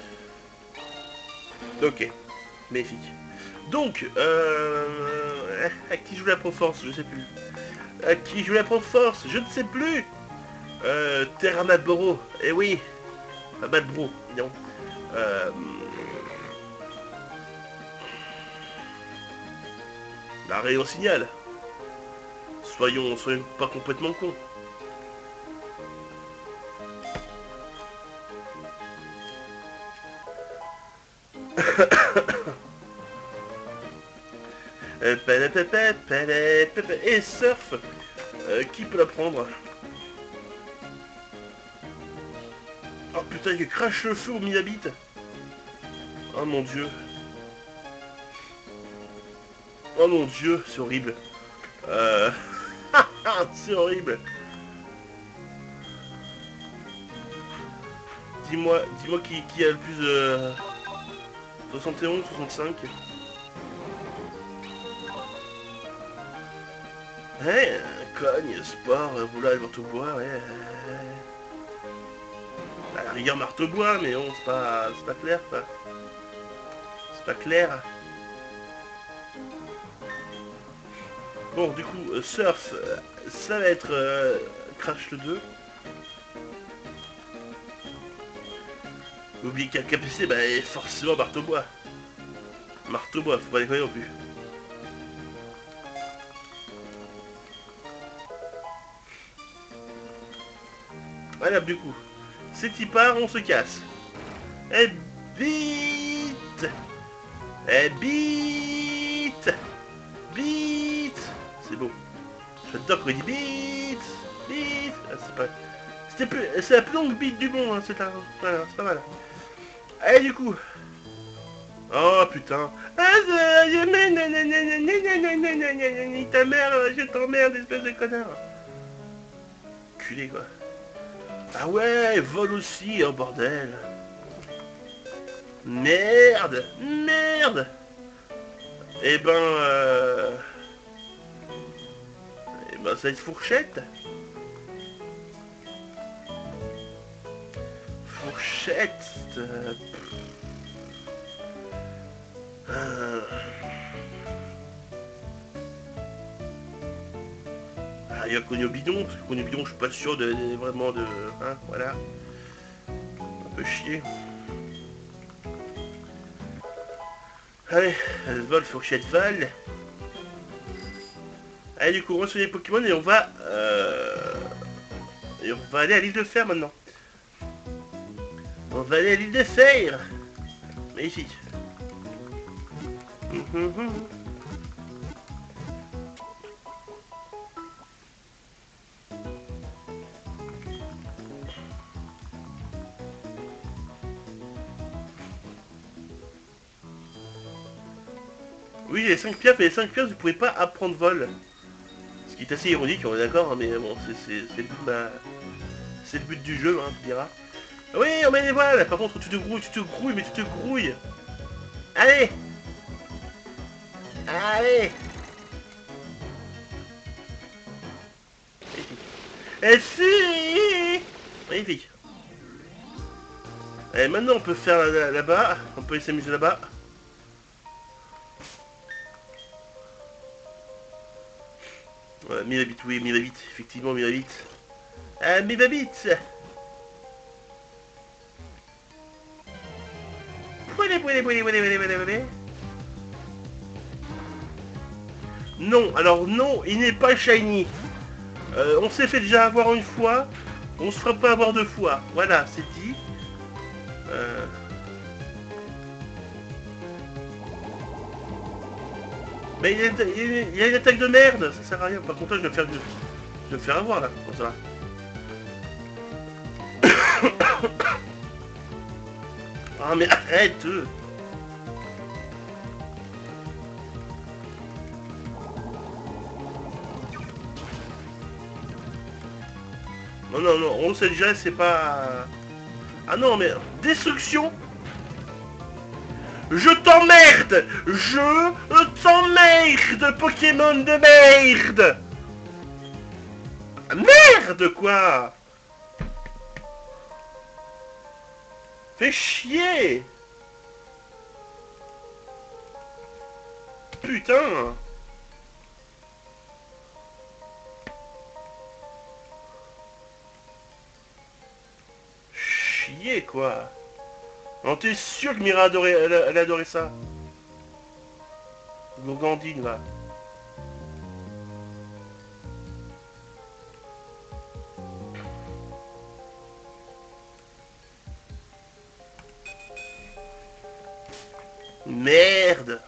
Ok, magnifique. Donc, euh, à qui je la prends force, je sais plus. À qui je la prends force, je ne sais plus. Euh, Terra Malboro, eh oui. Ah, Malboro, non. Euh... La rayon signal. Soyons, soyons pas complètement cons. Et surf, euh, qui peut la prendre? Oh putain, il crache le feu au Miabit. Oh mon dieu. Oh mon dieu, c'est horrible. Euh... C'est horrible. Dis-moi, dis-moi qui, qui a le plus de... soixante et onze, soixante-cinq. Ouais, cogne, sport, roulage, marteau-bois, ouais. À la rigueur, marteau-bois, mais bon, c'est pas, c'est pas clair, quoi. C'est pas clair. Bon, du coup, euh, surf, euh, ça va être euh, Crash le deux. N'oubliez qu'à K P C, bah, forcément marteau-bois. Marteau-bois, faut pas déconner non plus. Voilà, du coup, c'est qui part, on se casse. Eh, vite. Eh, vite. Vite. C'est beau. J'adore quand il dit bite, bite. Ah, c'est pas... C'était plus... C'est la plus longue bite du monde, hein, c'est un... voilà, c'est pas mal. Allez, du coup. Oh, putain. Ah, ta mère, je t'emmerde, espèce de connard. Culé, quoi. Ah ouais, vol aussi, oh bordel. Merde, merde. Eh ben, euh... eh ben, ça va être fourchette. Fourchette. Euh... Euh... Ah, il y a Cogno Bidon, parce que Cogno Bidon, je suis pas sûr de, de vraiment de... Hein, voilà. Un peu chier. Allez, vol, fourchette, vol. Allez, du coup, on va sur les Pokémon et on va... Euh... Et on va aller à l'île de Fer maintenant. On va aller à l'île de Fer. Magnifique. Oui, les cinq pierres, mais les cinq pierres, vous pouvez pas apprendre vol. Ce qui est assez ironique, on est d'accord, hein, mais bon, c'est le but de ma... C'est le but du jeu, hein, tu diras. Oui, on met les voiles. Par contre, tu te grouilles, tu te grouilles, mais tu te grouilles. Allez. Allez. Magnifique. Et si. Magnifique. Allez, maintenant, on peut faire là-bas. On peut s'amuser là-bas. Voilà, Mirabit, oui, Mirabit, effectivement, Mirabit. Ah, Mirabit. Non, alors non, il n'est pas shiny. Euh, on s'est fait déjà avoir une fois, on se fera pas avoir deux fois. Voilà, c'est dit. Euh... Mais il y, a, il y a une attaque de merde, ça sert à rien. Par contre, là, je vais me faire, je vais me faire avoir là. Bon, ça va. Ah mais arrête. Non, non, non, on le sait déjà, c'est pas... Ah non, mais... Destruction. Je t'emmerde. Je t'emmerde, Pokémon de merde. Merde, quoi. Fais chier. Putain. Chier, quoi. Non, t'es sûr que Mira adorait, elle, elle adorait ça. Gourgandine, là. Merde.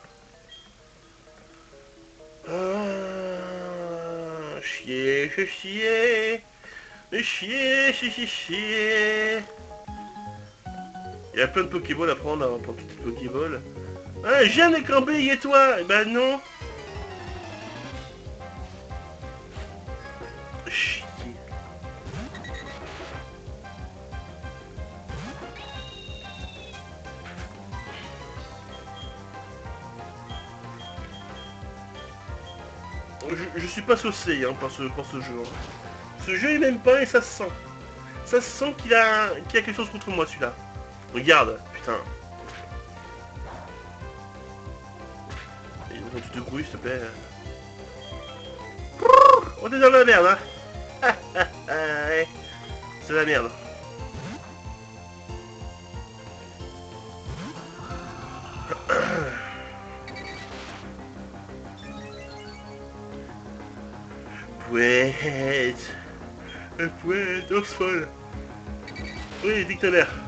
Ah, chier, chier, chier. Chier, chier, chier, chier. Il y a plein de Pokéballs à prendre hein, pour toutes les Pokéballs. Ah, j'ai un écran B et toi. Eh ben non. Chier. Je, je suis pas saucé hein, par, ce, par ce jeu. Hein. Ce jeu il m'aime pas et ça se sent. Ça se sent qu'il a, qu'il a quelque chose contre moi celui-là. Regarde, putain. Et donc tu te grouilles s'il te plaît. On est dans la merde hein. C'est la merde. Pouette. Pouette, ours folle. Oui, nique ta mère.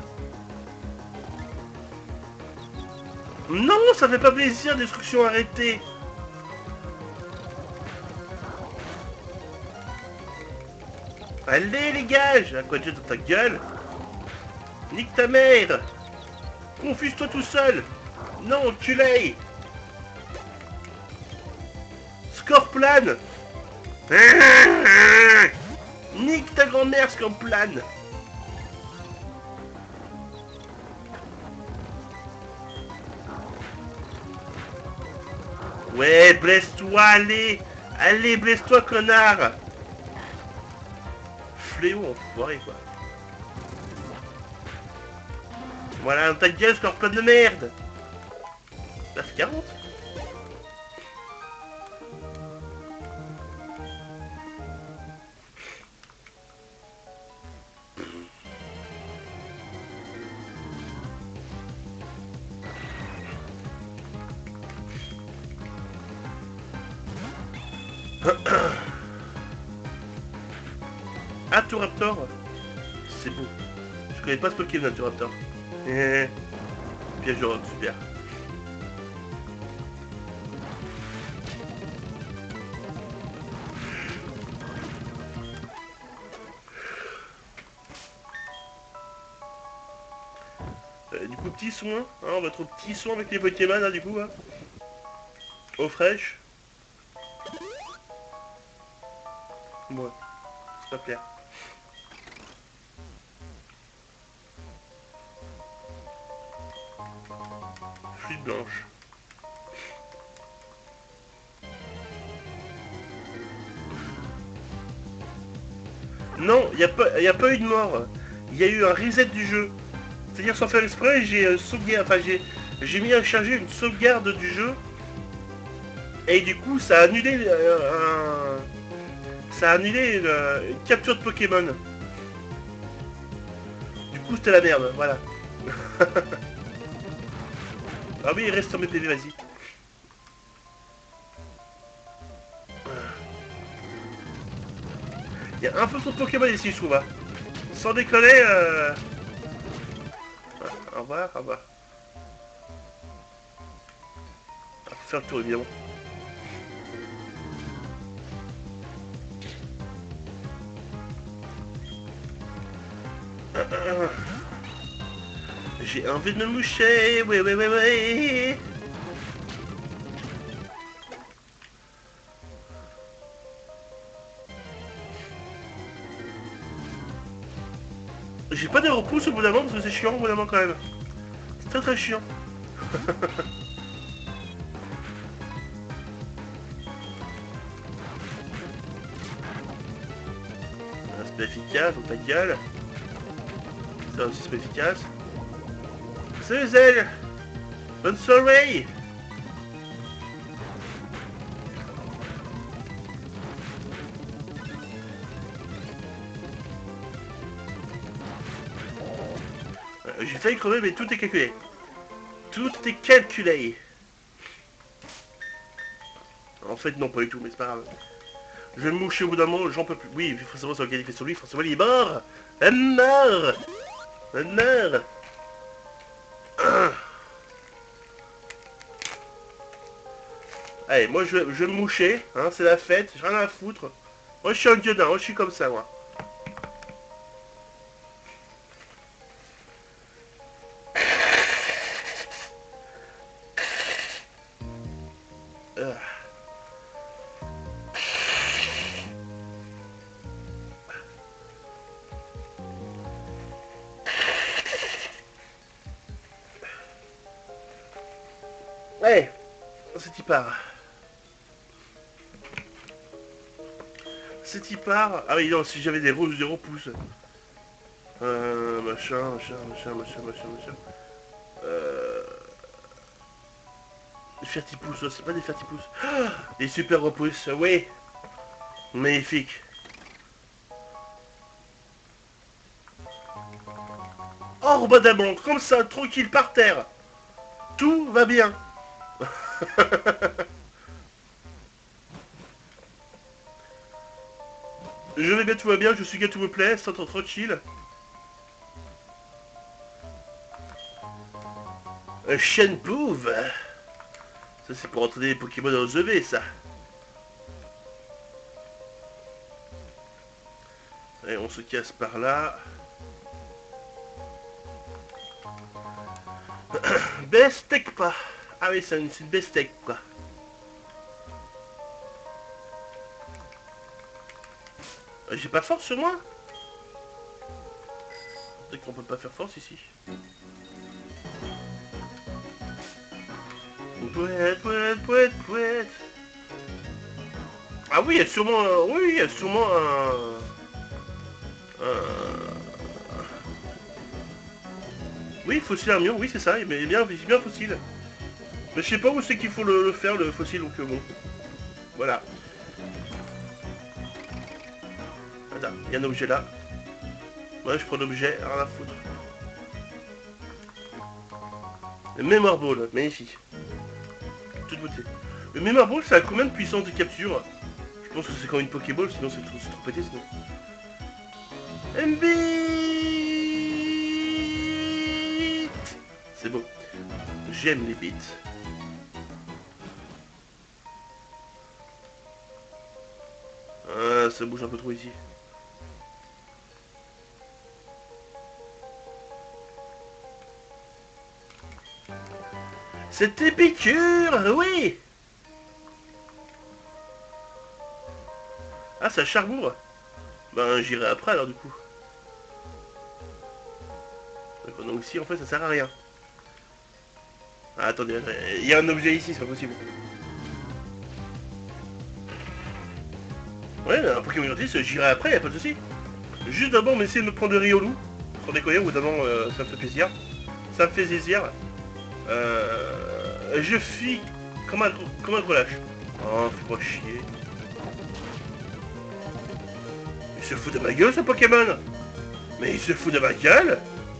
Non, ça fait pas plaisir, destruction arrêtée. Allez les gars, j'ai un quoi de jeu dans ta gueule. Nique ta mère. Confuse-toi tout seul. Non, enculé. Scorplane. Nique ta grand-mère, Scorplane. Ouais, blesse-toi, allez. Allez, blesse-toi, connard. Fléau, enfoiré, quoi. Voilà, dans ta gueule, Scorplane de merde. Là, c'est quarante. Ah, Turaptor. C'est beau. Je connais pas ce Pokémon, Turaptor. Piège de rock, super. Euh, du coup, petit soin. Hein, on va être au petit soin avec les Pokémon, hein, du coup. Hein. Eau fraîche. Ouais, c'est pas clair. Fluide blanche. Non, il n'y a, a pas eu de mort. Il y a eu un reset du jeu. C'est-à-dire sans faire exprès, j'ai euh, sauvegarde, enfin j'ai j'ai mis à charger une sauvegarde du jeu. Et du coup, ça a annulé euh, un... Ça a annulé une, une capture de Pokémon. Du coup, c'était la merde, voilà. Ah oui, il reste sur mes P V, vas-y. Il y a un peu trop de Pokémon ici, je trouve. Hein. Sans déconner, euh... Au revoir, au revoir. On va faire le tour, évidemment. J'ai envie de me moucher, oui, oui, oui, oui. J'ai pas de repousse au bout d'un moment parce que c'est chiant au bout d'un moment quand même. C'est très très chiant. C'est pas efficace, donc ta gueule. Ça aussi c'est pas efficace. Salut Zel. Bonne soirée. J'ai failli crever mais tout est calculé. Tout est calculé. En fait non pas du tout mais c'est pas grave. Je vais me moucher au bout d'un moment, j'en peux plus. Oui, forcément ça va qualifier sur lui, forcément il est mort. Il est mort. Il est mort. Allez, moi je vais, je vais me moucher, hein, c'est la fête, j'ai rien à foutre. Moi je suis un gueudin, moi je suis comme ça moi. Allez, c'est y part. C'est y part. Ah oui, non, si j'avais des roses de repousse. Euh, machin, machin, machin, machin, machin, machin. Euh... Des fertipousses, c'est pas des fertipousses. Ah, des super repousses, oui. Magnifique. Oh, bas d'amande, comme ça, tranquille, par terre. Tout va bien. Je vais bien, tout va bien, je suis bien, tout me plaît, c'est tranquille. Euh, Chien Pouve. Ça, c'est pour entraîner les Pokémon dans E V, ça. Et on se casse par là. Bestek pas. Ah oui, c'est une, une bestek, quoi. Euh, J'ai pas force sur moi. Peut-être qu'on peut pas faire force ici. Pouette, pouette, pouette, pouette. Ah oui, il y a sûrement un... Oui, il y a sûrement un... un... Oui, fossile Armion, oui c'est ça, mais il est bien, il est bien fossile. Mais je sais pas où c'est qu'il faut le, le faire, le fossile, donc euh, bon. Voilà. Attends, il y a un objet là. Ouais, je prends l'objet, rien à foutre. Le Mémoire Ball, magnifique. Toute beauté. Le Mémoire Ball, ça a combien de puissance de capture? Je pense que c'est comme une Pokéball, sinon c'est trop, trop pété sinon. M B. C'est beau. J'aime les beats. Ah, ça bouge un peu trop ici. C'était piqûre, oui. Ah, ça Charbourg. Ben, j'irai après alors du coup. D'accord, donc ici en fait ça sert à rien. Ah, attendez, il y a un objet ici, c'est pas possible. Ouais, un Pokémon gentil, j'irai après, y a pas de soucis. Juste d'abord, on va essayer de me prendre de Riolu. Sans déconner, ou d'abord, euh, ça me fait plaisir. Ça me fait plaisir. Euh, je fuis comme un, comme un gros lâche. Oh, faut pas chier. Il se fout de ma gueule, ce Pokémon. Mais il se fout de ma gueule.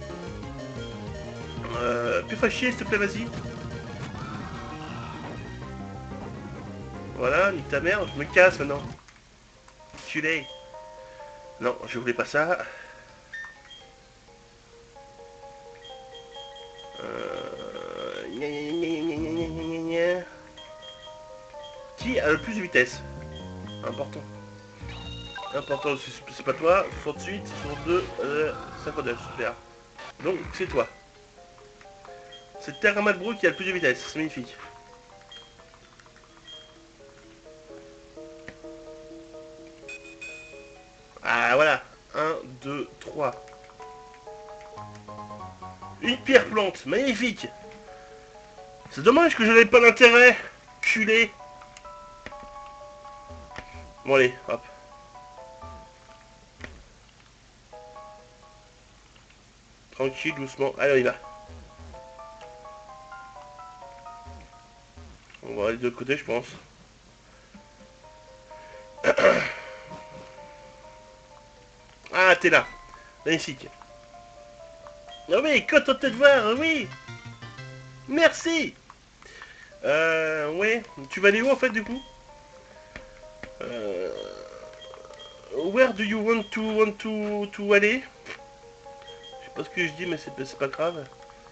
Euh, plus pas chier, s'il te plaît, vas-y. Voilà, nique ta mère, je me casse maintenant. Culé. Non, je voulais pas ça. Euh... gna, gna, gna, gna, gna, gna, gna, gna. Qui a le plus de vitesse? Important. Important, c'est pas toi. soixante-huit, soixante-deux, euh, cinquante-neuf, super. Donc, c'est toi. C'est Terramadbro qui a le plus de vitesse, c'est magnifique. Ah, voilà. un, deux, trois. Une pierre plante, magnifique. C'est dommage que je n'avais pas d'intérêt. Culé. Bon, allez, hop. Tranquille, doucement. Allez, on y va. On va aller de l'autre côté, je pense. Ah, t'es là. Magnifique. Ah oui, content de te voir, oui. Merci. Euh, ouais. Tu vas aller où, en fait, du coup? Euh... Where do you want to, want to, to aller? Je sais pas ce que je dis, mais c'est pas grave.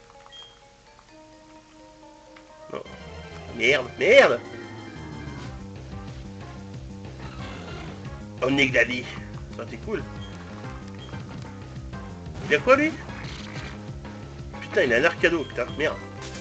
Non. Merde, merde. On est gladé. Ça, c'est cool. Il y a quoi, lui? Putain, il a un arcado, putain, merde.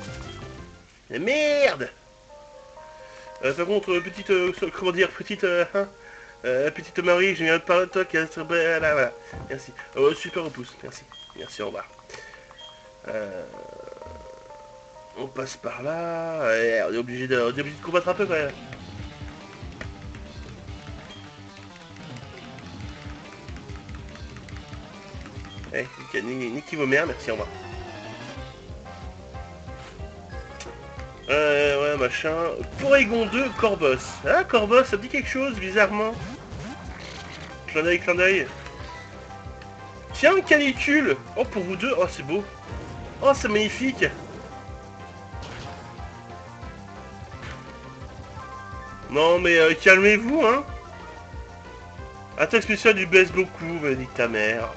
Merde. euh, Par contre, euh, petite, euh, comment dire, petite, euh, hein, euh, petite Marie, je viens de parler de toi, qui a... Voilà, voilà, merci. Oh, super repousse, merci. Merci, au revoir. Euh... passe par là. Ouais, on est obligé de, on est obligé de combattre un peu quand même. Eh, niquez vos mères, merci, au revoir. Euh, ouais, machin. Porygon deux, Corboss. Ah, Corboss, ça me dit quelque chose, bizarrement. Clin d'œil, clin d'œil. Tiens, une canicule. Oh, pour vous deux. Oh, c'est beau. Oh, c'est magnifique. Non, mais euh, calmez-vous, hein. Attaque spéciale du baisse beaucoup, vas-y ta mère.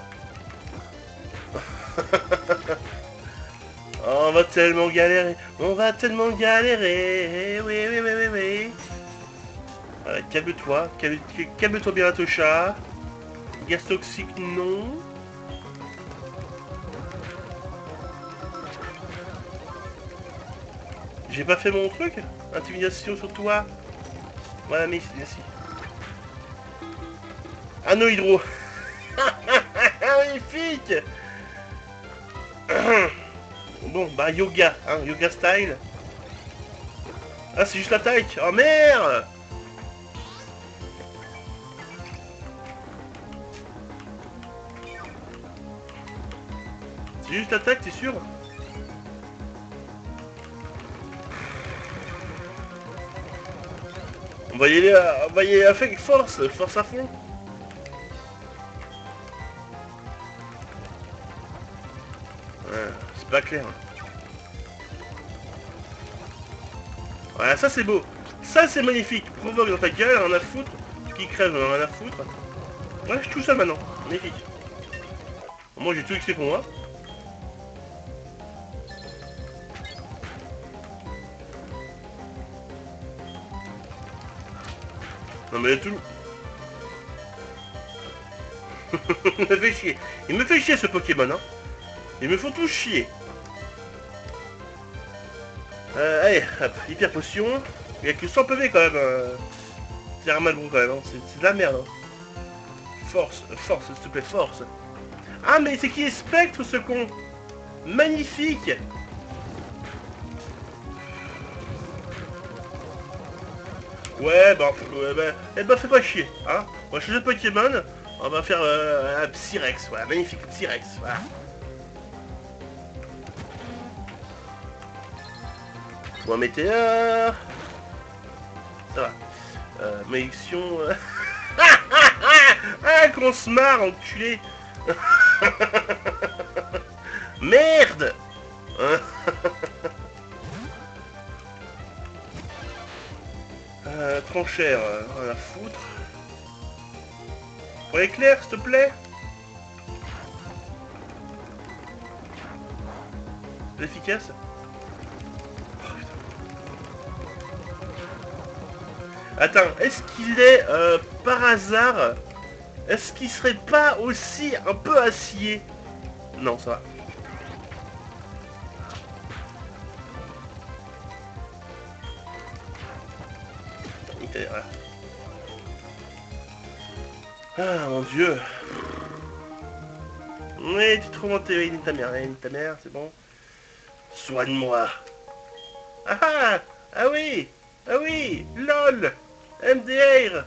Oh, on va tellement galérer. On va tellement galérer. Oui, oui, oui, oui, oui. Voilà, calme-toi. Calme, calme-toi bien, Tosha. Gaz toxique, non. J'ai pas fait mon truc. Intimidation sur toi. Voilà, mais merci. Anneau hydro. Magnifique. Bon, bah yoga, hein, yoga style. Ah, c'est juste l'attaque. Oh merde. C'est juste l'attaque, t'es sûr? On va y aller, à, on va y aller avec force, force à fond. Ouais, c'est pas clair. Voilà, ça c'est beau. Ça c'est magnifique. Provoque dans ta gueule, rien à foutre. Qui crève, rien à foutre. Ouais, je touche ça maintenant. Magnifique. Moi j'ai tout X P pour moi. Non mais tout... Il me fait chier. Il me fait chier ce Pokémon, hein. Ils me font tout chier. Euh, allez, hop, hyper potion. Il n'y a que cent P V quand même. Euh... C'est un mal bon quand même, hein. C'est de la merde. Hein. Force, force, s'il te plaît, force. Ah mais c'est qui est Spectre ce con? Magnifique. Ouais, bah, ouais, bah, eh bah fais pas chier, hein. On va changer de Pokémon, on va faire euh, un Psyrex, voilà, magnifique Psyrex, voilà. Ou un météore. Ça va. Euh, malédiction... Euh... ah, qu'on se marre, enculé. Merde. Euh, trop cher, euh, rien à foutre. Pour éclair, s'il te plaît. C'est efficace. Attends, est-ce qu'il est, euh, par hasard, est-ce qu'il serait pas aussi un peu acier? Non, ça va. Ah mon dieu. Oui, tu te remontes, ni ta mère, ni ta mère, c'est bon. Soigne-moi. Ah ah. Ah oui. Ah oui. LOL. M D R.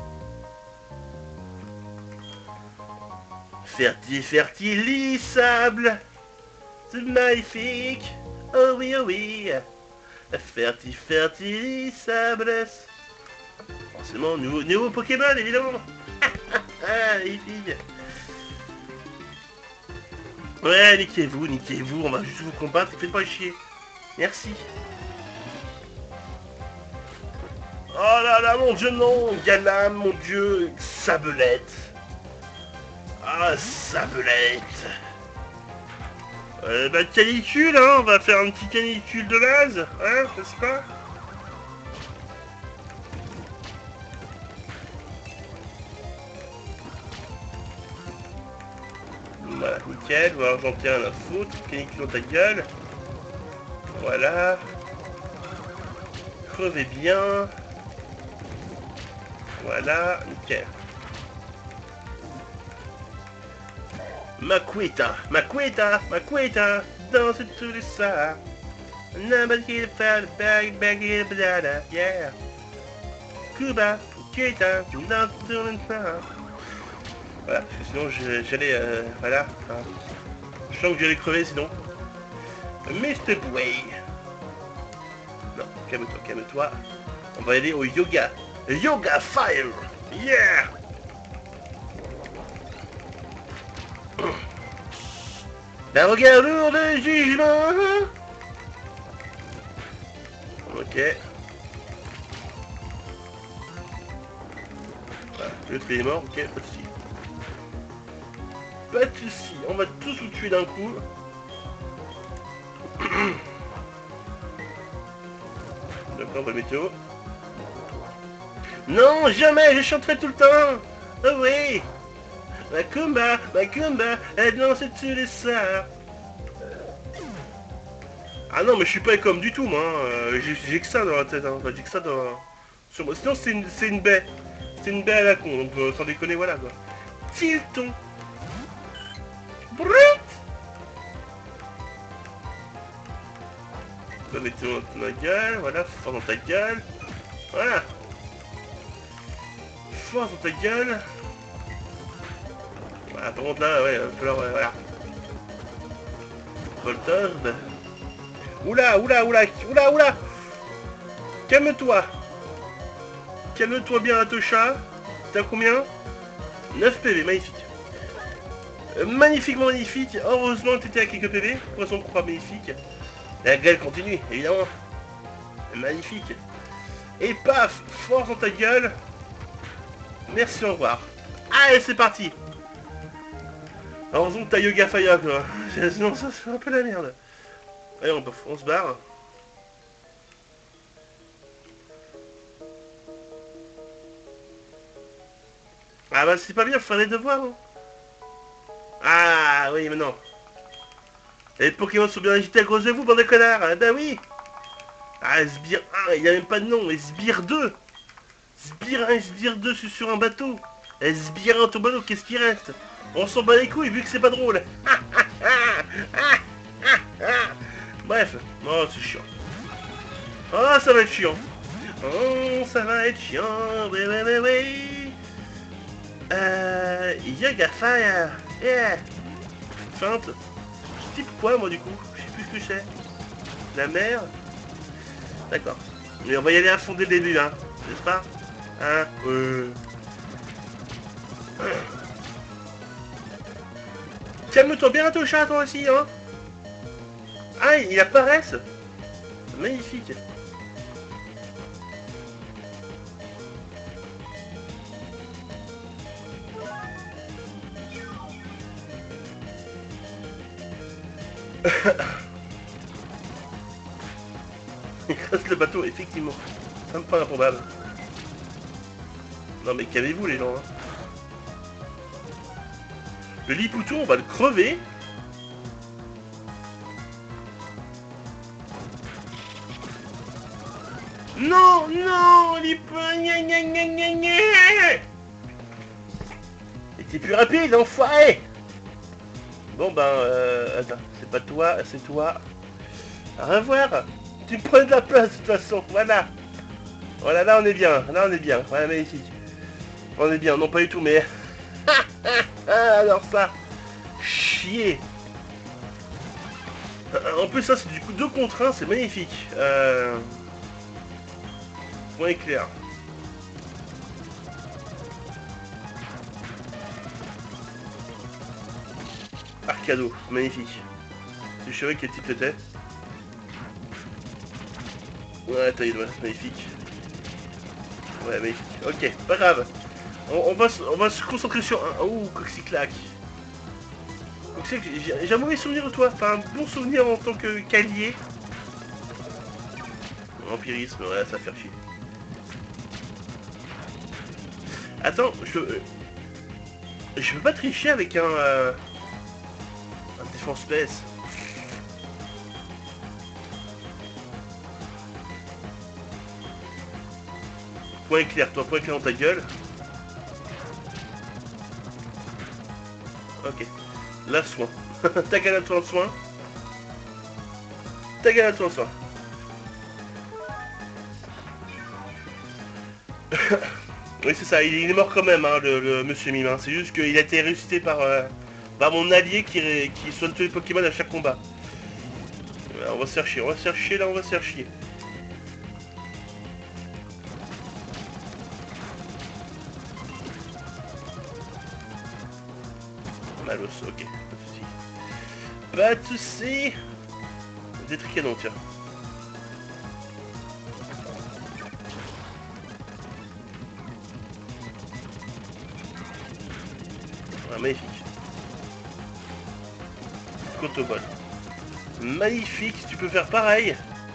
Fertile, fertilisable. C'est magnifique. Oh oui, oh oui. Fertile, fertilisable. Forcément, nouveau, nouveau Pokémon, évidemment. Ah, les filles. Ouais, niquez-vous, niquez-vous, on va juste vous combattre, faites pas chier. Merci. Oh là là, mon dieu, non. Galam, mon dieu. Sabelette. Ah, Sabelette. Euh, bah, canicule, hein, on va faire un petit canicule de base, hein, n'est-ce pas? Voilà, nickel, voilà, j'en tiens la faute, canicule dans ta gueule. Voilà. Crevez bien. Voilà, nickel. Makueta, Makueta, Makueta, danse tous les ça. Nobody felt bag bag blada, yeah. Cuba, Kita, tu n'as pas. Voilà, parce que sinon j'allais, euh, voilà, enfin, je sens que j'allais crever sinon. mister Boy. Non, calme-toi, calme-toi. On va aller au yoga. Yoga Fire. Yeah. La regardure de jugement. Ok. Voilà, l'autre il est mort, ok, pas de soucis. Pas de soucis, on va tous vous tuer d'un coup. D'accord, bonne météo. Non, jamais, je chanterai tout le temps. Oh oui. Macumba, Macumba, elle lance dessus les sards. Ah non, mais je suis pas comme du tout, moi. Hein. J'ai que ça dans la tête. Hein. Enfin, j'ai que ça dans... Sur moi. Sinon, c'est une, une baie. C'est une baie à la con, donc euh, sans déconner, voilà quoi. Tilton. Brut. Va mettre dans ta gueule, voilà, fort dans ta gueule. Voilà. Fort dans ta gueule. Voilà, par contre là, ouais, il va falloir, ouais, voilà. Voltov. Oula, oula, oula, oula, oula. Calme-toi. Calme-toi bien, Atocha. T'as combien? neuf P V, magnifique. Euh, magnifiquement magnifique. Heureusement que t'étais à quelques P V. Poisson croix magnifique. La gueule continue, évidemment. Magnifique. Et paf, force dans ta gueule. Merci, au revoir. Allez, c'est parti. Heureusement que t'as Yoga Fire, quoi. Sinon, ça c'est un peu la merde. Allez, on, on se barre. Ah bah c'est pas bien, faut faire les devoirs. Hein. Ah oui, mais non. Les Pokémon sont bien agités à cause de vous, bande de connards. Ah bah oui. Ah, Sbire un, il n'y a même pas de nom. Et Sbire deux. Sbire un et Sbire deux, c'est sur un bateau. Et Sbire un, ton bateau, qu'est-ce qui reste? On s'en bat les couilles vu que c'est pas drôle. Bref, oh c'est chiant. Oh ça va être chiant. Oh ça va être chiant. Oui oui oui oui. Euh... Yoga Fire. Yeah. Feinte. Je type quoi moi du coup? Je sais plus ce que c'est. La mer. D'accord. Mais on va y aller à fond dès le début, hein. N'est-ce pas? Hein? Euh... Calme-toi bien, ton chat, toi aussi, hein. Ah, il apparaissent. Magnifique. Il reste le bateau, effectivement. Ça me paraît improbable. Non mais calmez-vous les gens. Hein. Le Lipoutou, on va le crever. Non, non, Lipoutou. Et t'es plus rapide, enfoiré. Bon ben, euh, attends, c'est pas toi, c'est toi. Au revoir. Tu prends de la place de toute façon, voilà. Voilà, là on est bien, là on est bien. Voilà, magnifique. On est bien, non pas du tout, mais... Alors ça, chier. En plus ça c'est du coup deux contre un, c'est magnifique. Euh... Point éclair. Arcado, magnifique. Tu savais quel type c'était? Ouais, taille de magnifique. Ouais, magnifique. Ok, pas grave. On, on, va, on va se concentrer sur un... Ouh, Coxiclac. J'ai un mauvais souvenir de toi. Enfin, un bon souvenir en tant que calier. Empirisme, ouais, ça va faire chier. Attends, je... Je peux pas tricher avec un... Euh, un défense P S. Point éclair, toi, point éclair dans ta gueule. Ok. Lave soin. T'as qu'à la toi en soin. Ta gueule à toi, ça. Oui, c'est ça, il, il est mort quand même, hein, le, le monsieur Mime. Hein. C'est juste qu'il a été ressuscité par, euh, par mon allié qui, qui soigne tous les Pokémon à chaque combat. Alors, on va se faire chier, on va se faire chier, là, on va se faire chier. Malos, ok, pas de soucis. Pas de soucis. Des tricanons, tiens. Ah, magnifique. Cotobol. Magnifique, tu peux faire pareil.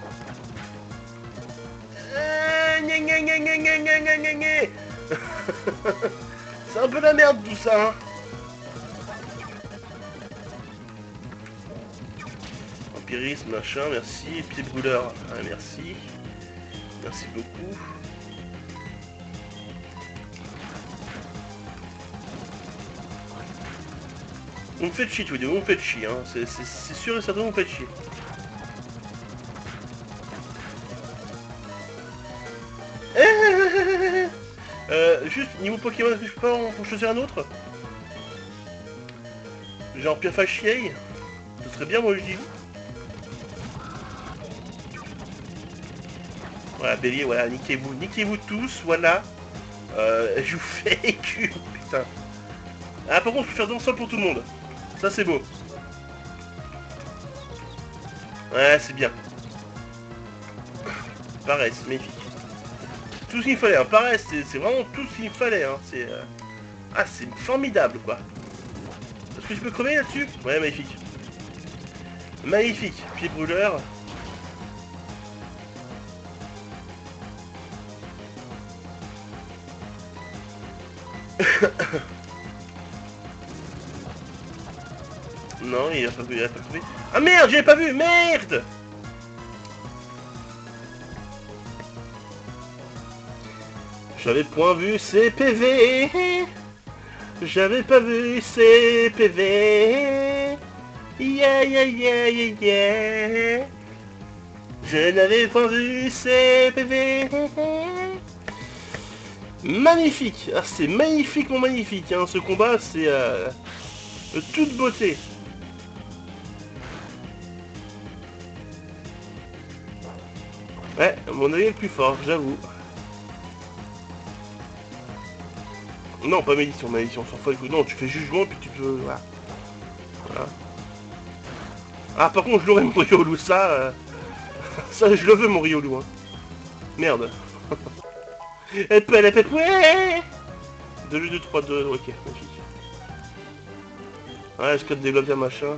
C'est un peu la merde tout ça, hein. Empirisme, machin, merci. Pied brûleur, ah, merci. Merci beaucoup. Vous me faites chier tous les deux, vous me faites chier, hein. C'est sûr et certain, vous me faites chier. Euh, juste, niveau Pokémon, est-ce que je peux pas en choisir un autre? Genre Piafachiei? Ce serait bien, moi je dis. Voilà, Bélier, voilà, niquez-vous, niquez-vous tous, voilà. Euh, je vous fais écu, putain. Ah, par contre, je peux faire d'un seul pour tout le monde. Ça, c'est beau. Ouais, c'est bien. Paresse, magnifique. Tout ce qu'il fallait, hein. Paresse, c'est vraiment tout ce qu'il fallait, hein. C'est... Euh... Ah, c'est formidable, quoi. Est-ce que je peux crever là-dessus? Ouais, magnifique. Magnifique. Pied brûleur. Non, il a pas vu, il a pas crevé. Ah merde, j'avais pas vu, merde. J'avais point vu ses P V. J'avais pas vu ses P V. Yeah, yeah, yeah, yeah, yeah. Je n'avais pas vu ses P V. Magnifique. Ah, c'est magnifiquement magnifique, hein. Ce combat, c'est euh, de toute beauté. Ouais, mon avis est le plus fort, j'avoue. Non, pas médition, médition, s'en fout. Non, tu fais jugement, puis tu peux... Voilà. Voilà. Ah, par contre, je l'aurais, mon Riolu, ça... Euh... ça, je le veux, mon Riolu, hein. Merde. Elle peut, elle peut... Ouais. deux jeux, deux, trois, deux, ok, magnifique. Ouais, je code des globes, machin.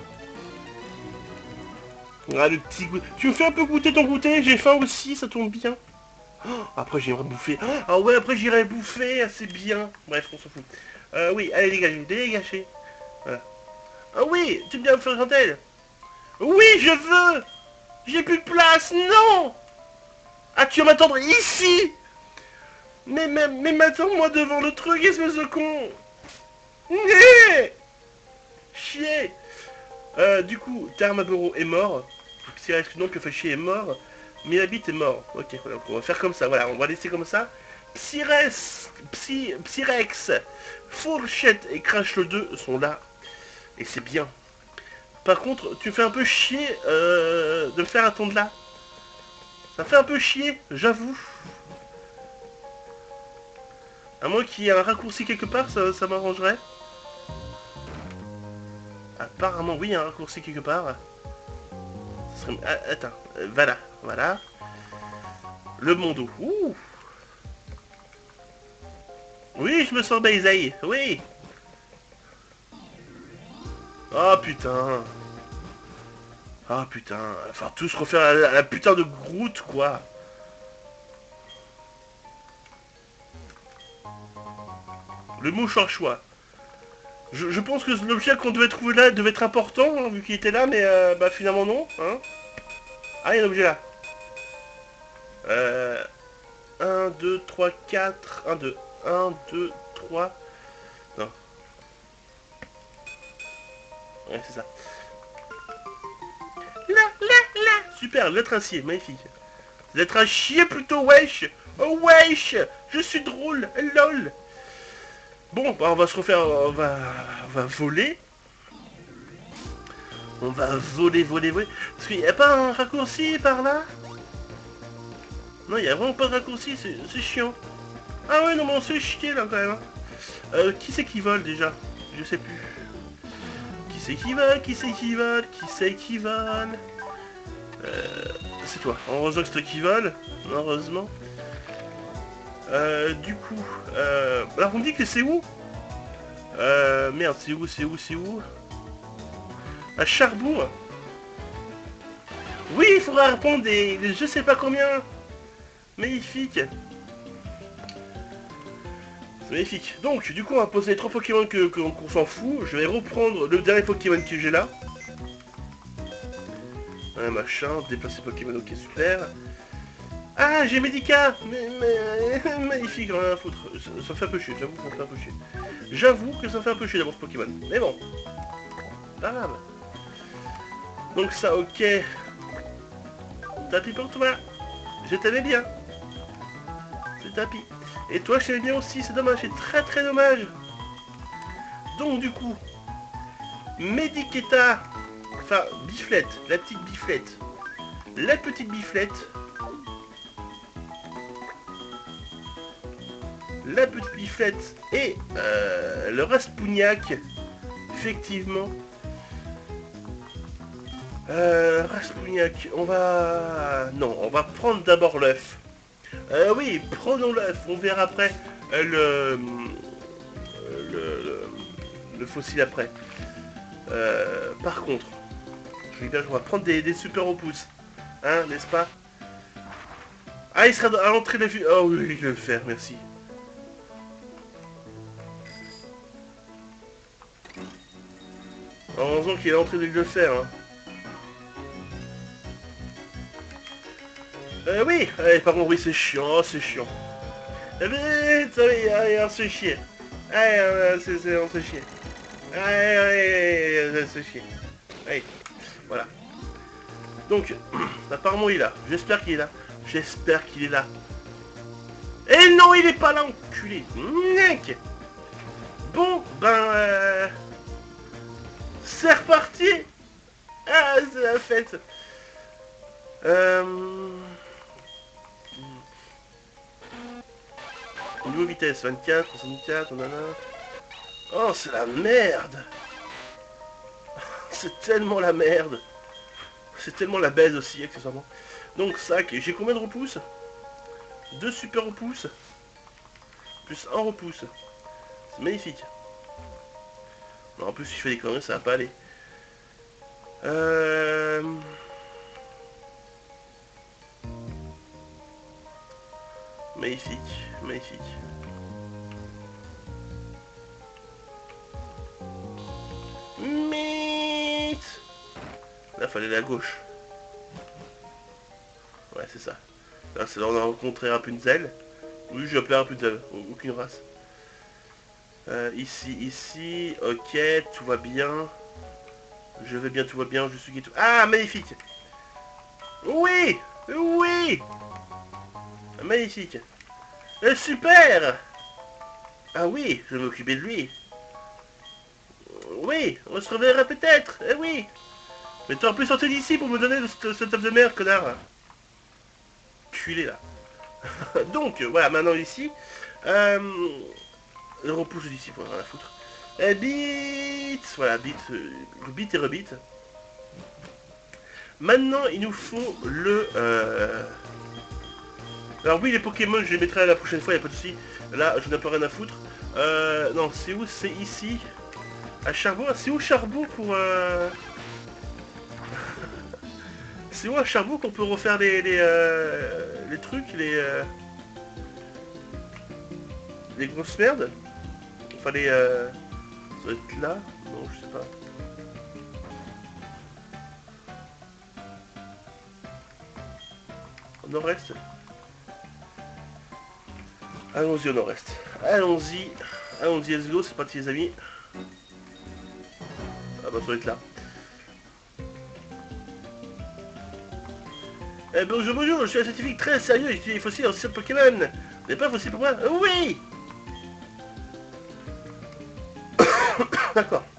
Ah, le petit goût. Tu me fais un peu goûter ton goûter? J'ai faim aussi, ça tombe bien. Oh, après, j'irai bouffer. Ah ouais, après, j'irai bouffer, c'est bien. Bref, on s'en fout. Euh, oui, allez, dégagez, dégagez. Voilà. Ah oui, tu me dis à me faire un tel. Oui, je veux. J'ai plus de place, non. Ah, tu vas m'attendre ici. Mais, mais, mais m'attends-moi devant le truc, espèce de con. Né. Chier. Euh, du coup, Tarmaboro est mort. Psyrex, non, que fait chier est mort. Milabit est mort. Ok, voilà, on va faire comme ça. Voilà, on va laisser comme ça. Psyrex, Psy, Psyrex, Fourchette et Crash le deux sont là. Et c'est bien. Par contre, tu fais un peu chier euh, de me faire attendre là. Ça fait un peu chier, j'avoue. À moins qu'il y ait un raccourci quelque part, ça, ça m'arrangerait. Apparemment, oui, il y a un raccourci quelque part. Ça serait... ah, attends, euh, voilà, voilà. Le Mondo. Ouh. Oui, je me sens baisaille, oui. Oh putain. Ah putain, enfin tous refaire la, la, la putain de Groot quoi. Le mouchoir-choix. Je, je pense que l'objet qu'on devait trouver là devait être important, hein, vu qu'il était là, mais euh, bah finalement non. Hein. Ah, il y a un objet là. Euh, un, deux, trois, quatre, un, deux. un, deux, trois. Non. Ouais, c'est ça. Là, là, là, super, lettre acier, magnifique. Lettre à chier plutôt, wesh. Oh wesh, je suis drôle, lol. Bon, bah on va se refaire, on va, on va voler. On va voler, voler, voler. Parce qu'il n'y a pas un raccourci par là? Non, il n'y a vraiment pas de raccourci, c'est chiant. Ah ouais, non, mais on se fait chier là quand même. Hein. Euh, qui c'est qui vole déjà? Je sais plus. Qui c'est qui vole? Qui c'est qui vole? Qui c'est qui vole? Euh, c'est toi. Heureusement que c'est toi qui vole. Heureusement. Euh, du coup, euh, alors on me dit que c'est où? Euh, merde, c'est où, c'est où, c'est où? À Cherbourg. Oui, il faudra répondre des, des je sais pas combien. Magnifique. C'est magnifique. Donc, du coup, on va poser les trois Pokémon que, que, qu'on s'en fout. Je vais reprendre le dernier Pokémon que j'ai là. Un machin, déplacer Pokémon, ok, super. Ah, j'ai Medica. Mais, mais, magnifique, rien à foutre. Ça, ça fait un peu chier, j'avoue que ça fait un peu chier. J'avoue que ça fait un peu chier d'avoir ce Pokémon. Mais bon. Pas grave. Donc ça, ok. Tapis pour toi. Je t'aimais bien. C'est tapis. Et toi, je t'aimais bien aussi, c'est dommage, c'est très très dommage. Donc du coup, Mediqueta, enfin Biflette, la petite Biflette, la petite Biflette, la petite Biflette et euh, le Raspougnac, effectivement. Euh, Raspougnac, on va... Non, on va prendre d'abord l'œuf. Euh, oui, prenons l'œuf, on verra après euh, le... Le, le... le fossile après. Euh, par contre, je vais bien, on va prendre des, des super repousses. Hein, n'est-ce pas? Ah, il sera à l'entrée de la vue. Oh oui, il va le faire, merci. Heureusement qu'il est à l'entrée de le faire. Hein. Euh, oui, allez, par contre, oui, c'est chiant, oh, c'est chiant. Eh bien, allez, allez, on se chie. Allez, c'est, c'est, on se chie. Allez, allez, allez, on se chie. Allez, voilà. Donc, apparemment, il est là. J'espère qu'il est là. J'espère qu'il est là. Et non, il est pas là, enculé. Nick. Bon, ben... Euh... C'est reparti. Ah, c'est la fête. Euh... Niveau vitesse, vingt-quatre, soixante-quatre, nanana. Oh, c'est la merde. C'est tellement la merde. C'est tellement la baise aussi, accessoirement. Donc, ça, okay. J'ai combien de repousses? Deux super repousses. Plus un repousse. C'est magnifique. Non, en plus, si je fais des conneries, ça va pas aller. Euh... Magnifique, magnifique. Meet. Là, fallait aller à gauche. Ouais, c'est ça. Là, c'est là on a rencontré Rapunzel. Oui, j'ai appelé Rapunzel, aucune race. Euh, ici, ici, ok, tout va bien. Je vais bien, tout va bien, je suis guetto. Ah, magnifique. Oui, oui. Magnifique. Euh, super. Ah oui, je vais m'occuper de lui. Oui, on se reverra peut-être. Eh oui. Mais t'aurais pu sortir d'ici pour me donner ce œuf de mer, connard. Culé là. Donc, voilà, maintenant ici. Euh, le repousse d'ici, pour rien à foutre. Et bit. Voilà, bit. Euh, bit et rebit. Maintenant, il nous faut le... Euh... Alors oui, les Pokémon, je les mettrai la prochaine fois, il n'y a pas de souci. Là, je n'ai pas rien à foutre. Euh... Non, c'est où? C'est ici. À Cherbourg. C'est où Cherbourg pour... Euh... C'est où à Cherbourg qu'on peut refaire les... Les, euh... les trucs, les... Euh... Les grosses merdes? Enfin, les... Euh... Ça doit être là? Non, je sais pas. Au nord-est. Allons-y au nord-est. Allons-y. Allons-y, let's go, c'est parti les amis. Ah bah ça doit être là. Eh, bonjour, bonjour, je suis un scientifique très sérieux, j'utilise fossiles en système Pokémon. Vous n'avez pas fossile pour moi? Euh, Oui. D'accord.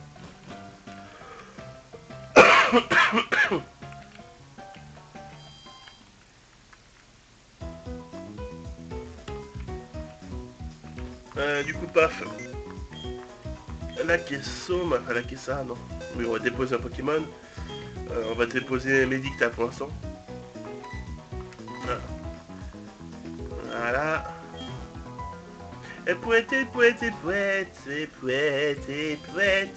Euh, du coup, paf. La Kessome, la Kessa, non. Mais on va déposer un Pokémon. Euh, on va déposer Medicta pour l'instant. Voilà. Voilà. Et pouette, et pouette, et pouette, et pouette, et pouette.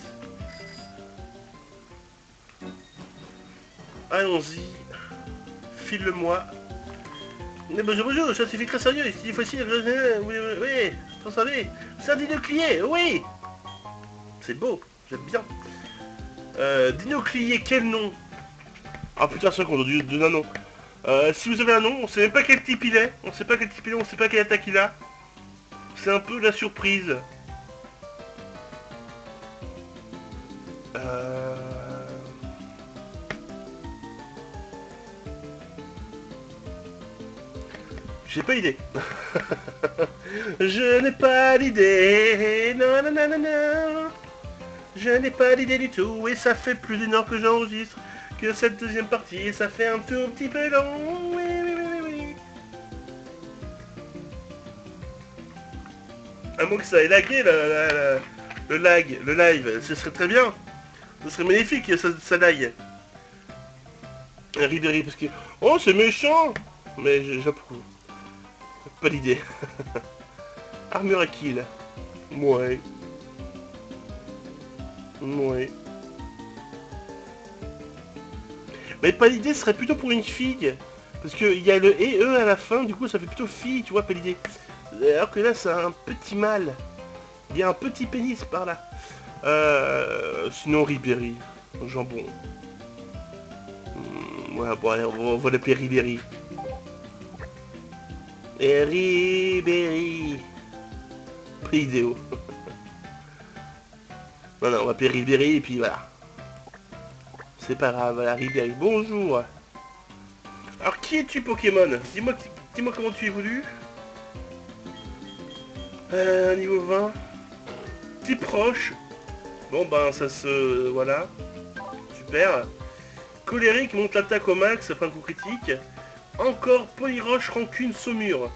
Allons-y. File-le-moi. Mais bonjour, bonjour, scientifique très sérieux, il faut aussi... Oui, oui, transformé. C'est un dinoclier, oui. C'est beau, j'aime bien. Euh, dinoclier, quel nom? Ah putain, c'est qu'on de, de un nom. Euh, si vous avez un nom, on sait même pas quel type il est. On sait pas quel type il est, on sait pas quelle attaque il a. C'est un peu la surprise. Euh... J'ai pas idée. Je n'ai pas d'idée. Non, non, non, non, non. Je n'ai pas d'idée du tout. Et ça fait plus d'une heure que j'enregistre que cette deuxième partie. Et ça fait un tout petit peu long. Oui, oui, oui, oui, oui. À moins que ça ait lagué le, le, le lag, le live. Ce serait très bien. Ce serait magnifique que ça, ça lag. Ribéry, parce que... Oh, c'est méchant. Mais j'approuve. Pas d'idée. Armure à kill. Ouais. Ouais. Mais pas l'idée serait plutôt pour une fille. Parce qu'il y a le et e à la fin, du coup ça fait plutôt fille, tu vois, pas l'idée. Alors que là c'est un petit mâle. Il y a un petit pénis par là. Euh, sinon Ribéry. Jambon. Hum, ouais, bon allez, on va, on va l'appeler Ribéry. Et Ribéry. Pas idéo. Non, non, on va appeler Ribéry et puis voilà. C'est pas grave, voilà, Ribéry. Bonjour. Alors, qui es-tu, Pokémon? Dis-moi dis-moi comment tu évolues. Euh, niveau vingt. T'es proche. Bon, ben, ça se... Voilà. Super. Colérique monte l'attaque au max après un coup critique. Encore Polyroche, Rancune, Saumure.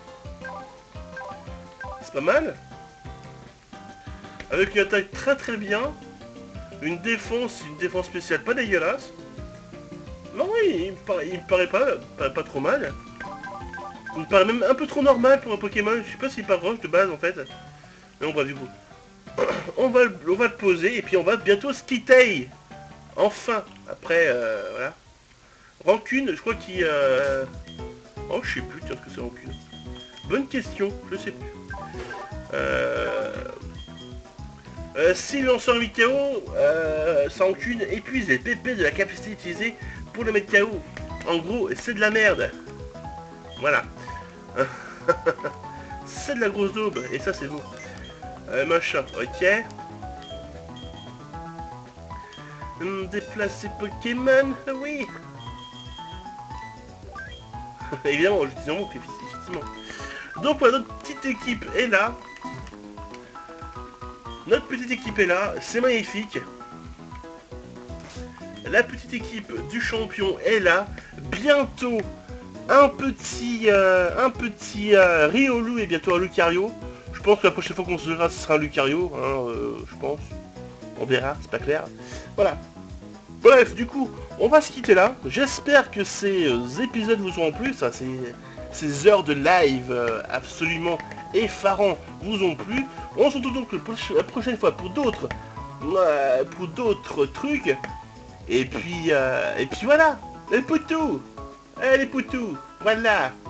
C'est pas mal. Avec une attaque très très bien. Une défense, une défense spéciale pas dégueulasse. Non, oui, il me paraît, il me paraît pas, pas, pas trop mal. Il me paraît même un peu trop normal pour un Pokémon. Je sais pas s'il part roche de base en fait. Mais on va du coup. On va, on va le poser et puis on va bientôt skitter. Enfin. Après, euh, voilà. Rancune, je crois qu'il... Euh... Oh, je sais plus, tiens, ce que c'est Rancune. Bonne question, je sais plus. Euh... Euh, si le lanceur huit K O, euh, sans Rancune épuise les P P de la capacité utilisée pour le mettre K O. En gros, c'est de la merde. Voilà. C'est de la grosse daube, et ça c'est beau. Euh, machin, ok. Hum, déplacer Pokémon, oui. Évidemment, je dis non, effectivement. Donc voilà, notre petite équipe est là. Notre petite équipe est là, c'est magnifique. La petite équipe du champion est là. Bientôt, un petit, euh, un petit euh, Riolu et bientôt un Lucario. Je pense que la prochaine fois qu'on se verra, ce sera un Lucario, hein, euh, je pense. On verra, c'est pas clair. Voilà. Bref, du coup, on va se quitter là. J'espère que ces euh, épisodes vous ont plu. Ça, ces, ces heures de live euh, absolument effarants vous ont plu. On se retrouve donc la prochaine fois pour d'autres, euh, pour d'autres trucs. Et puis, euh, et puis voilà, les poutous, eh, les poutous, voilà.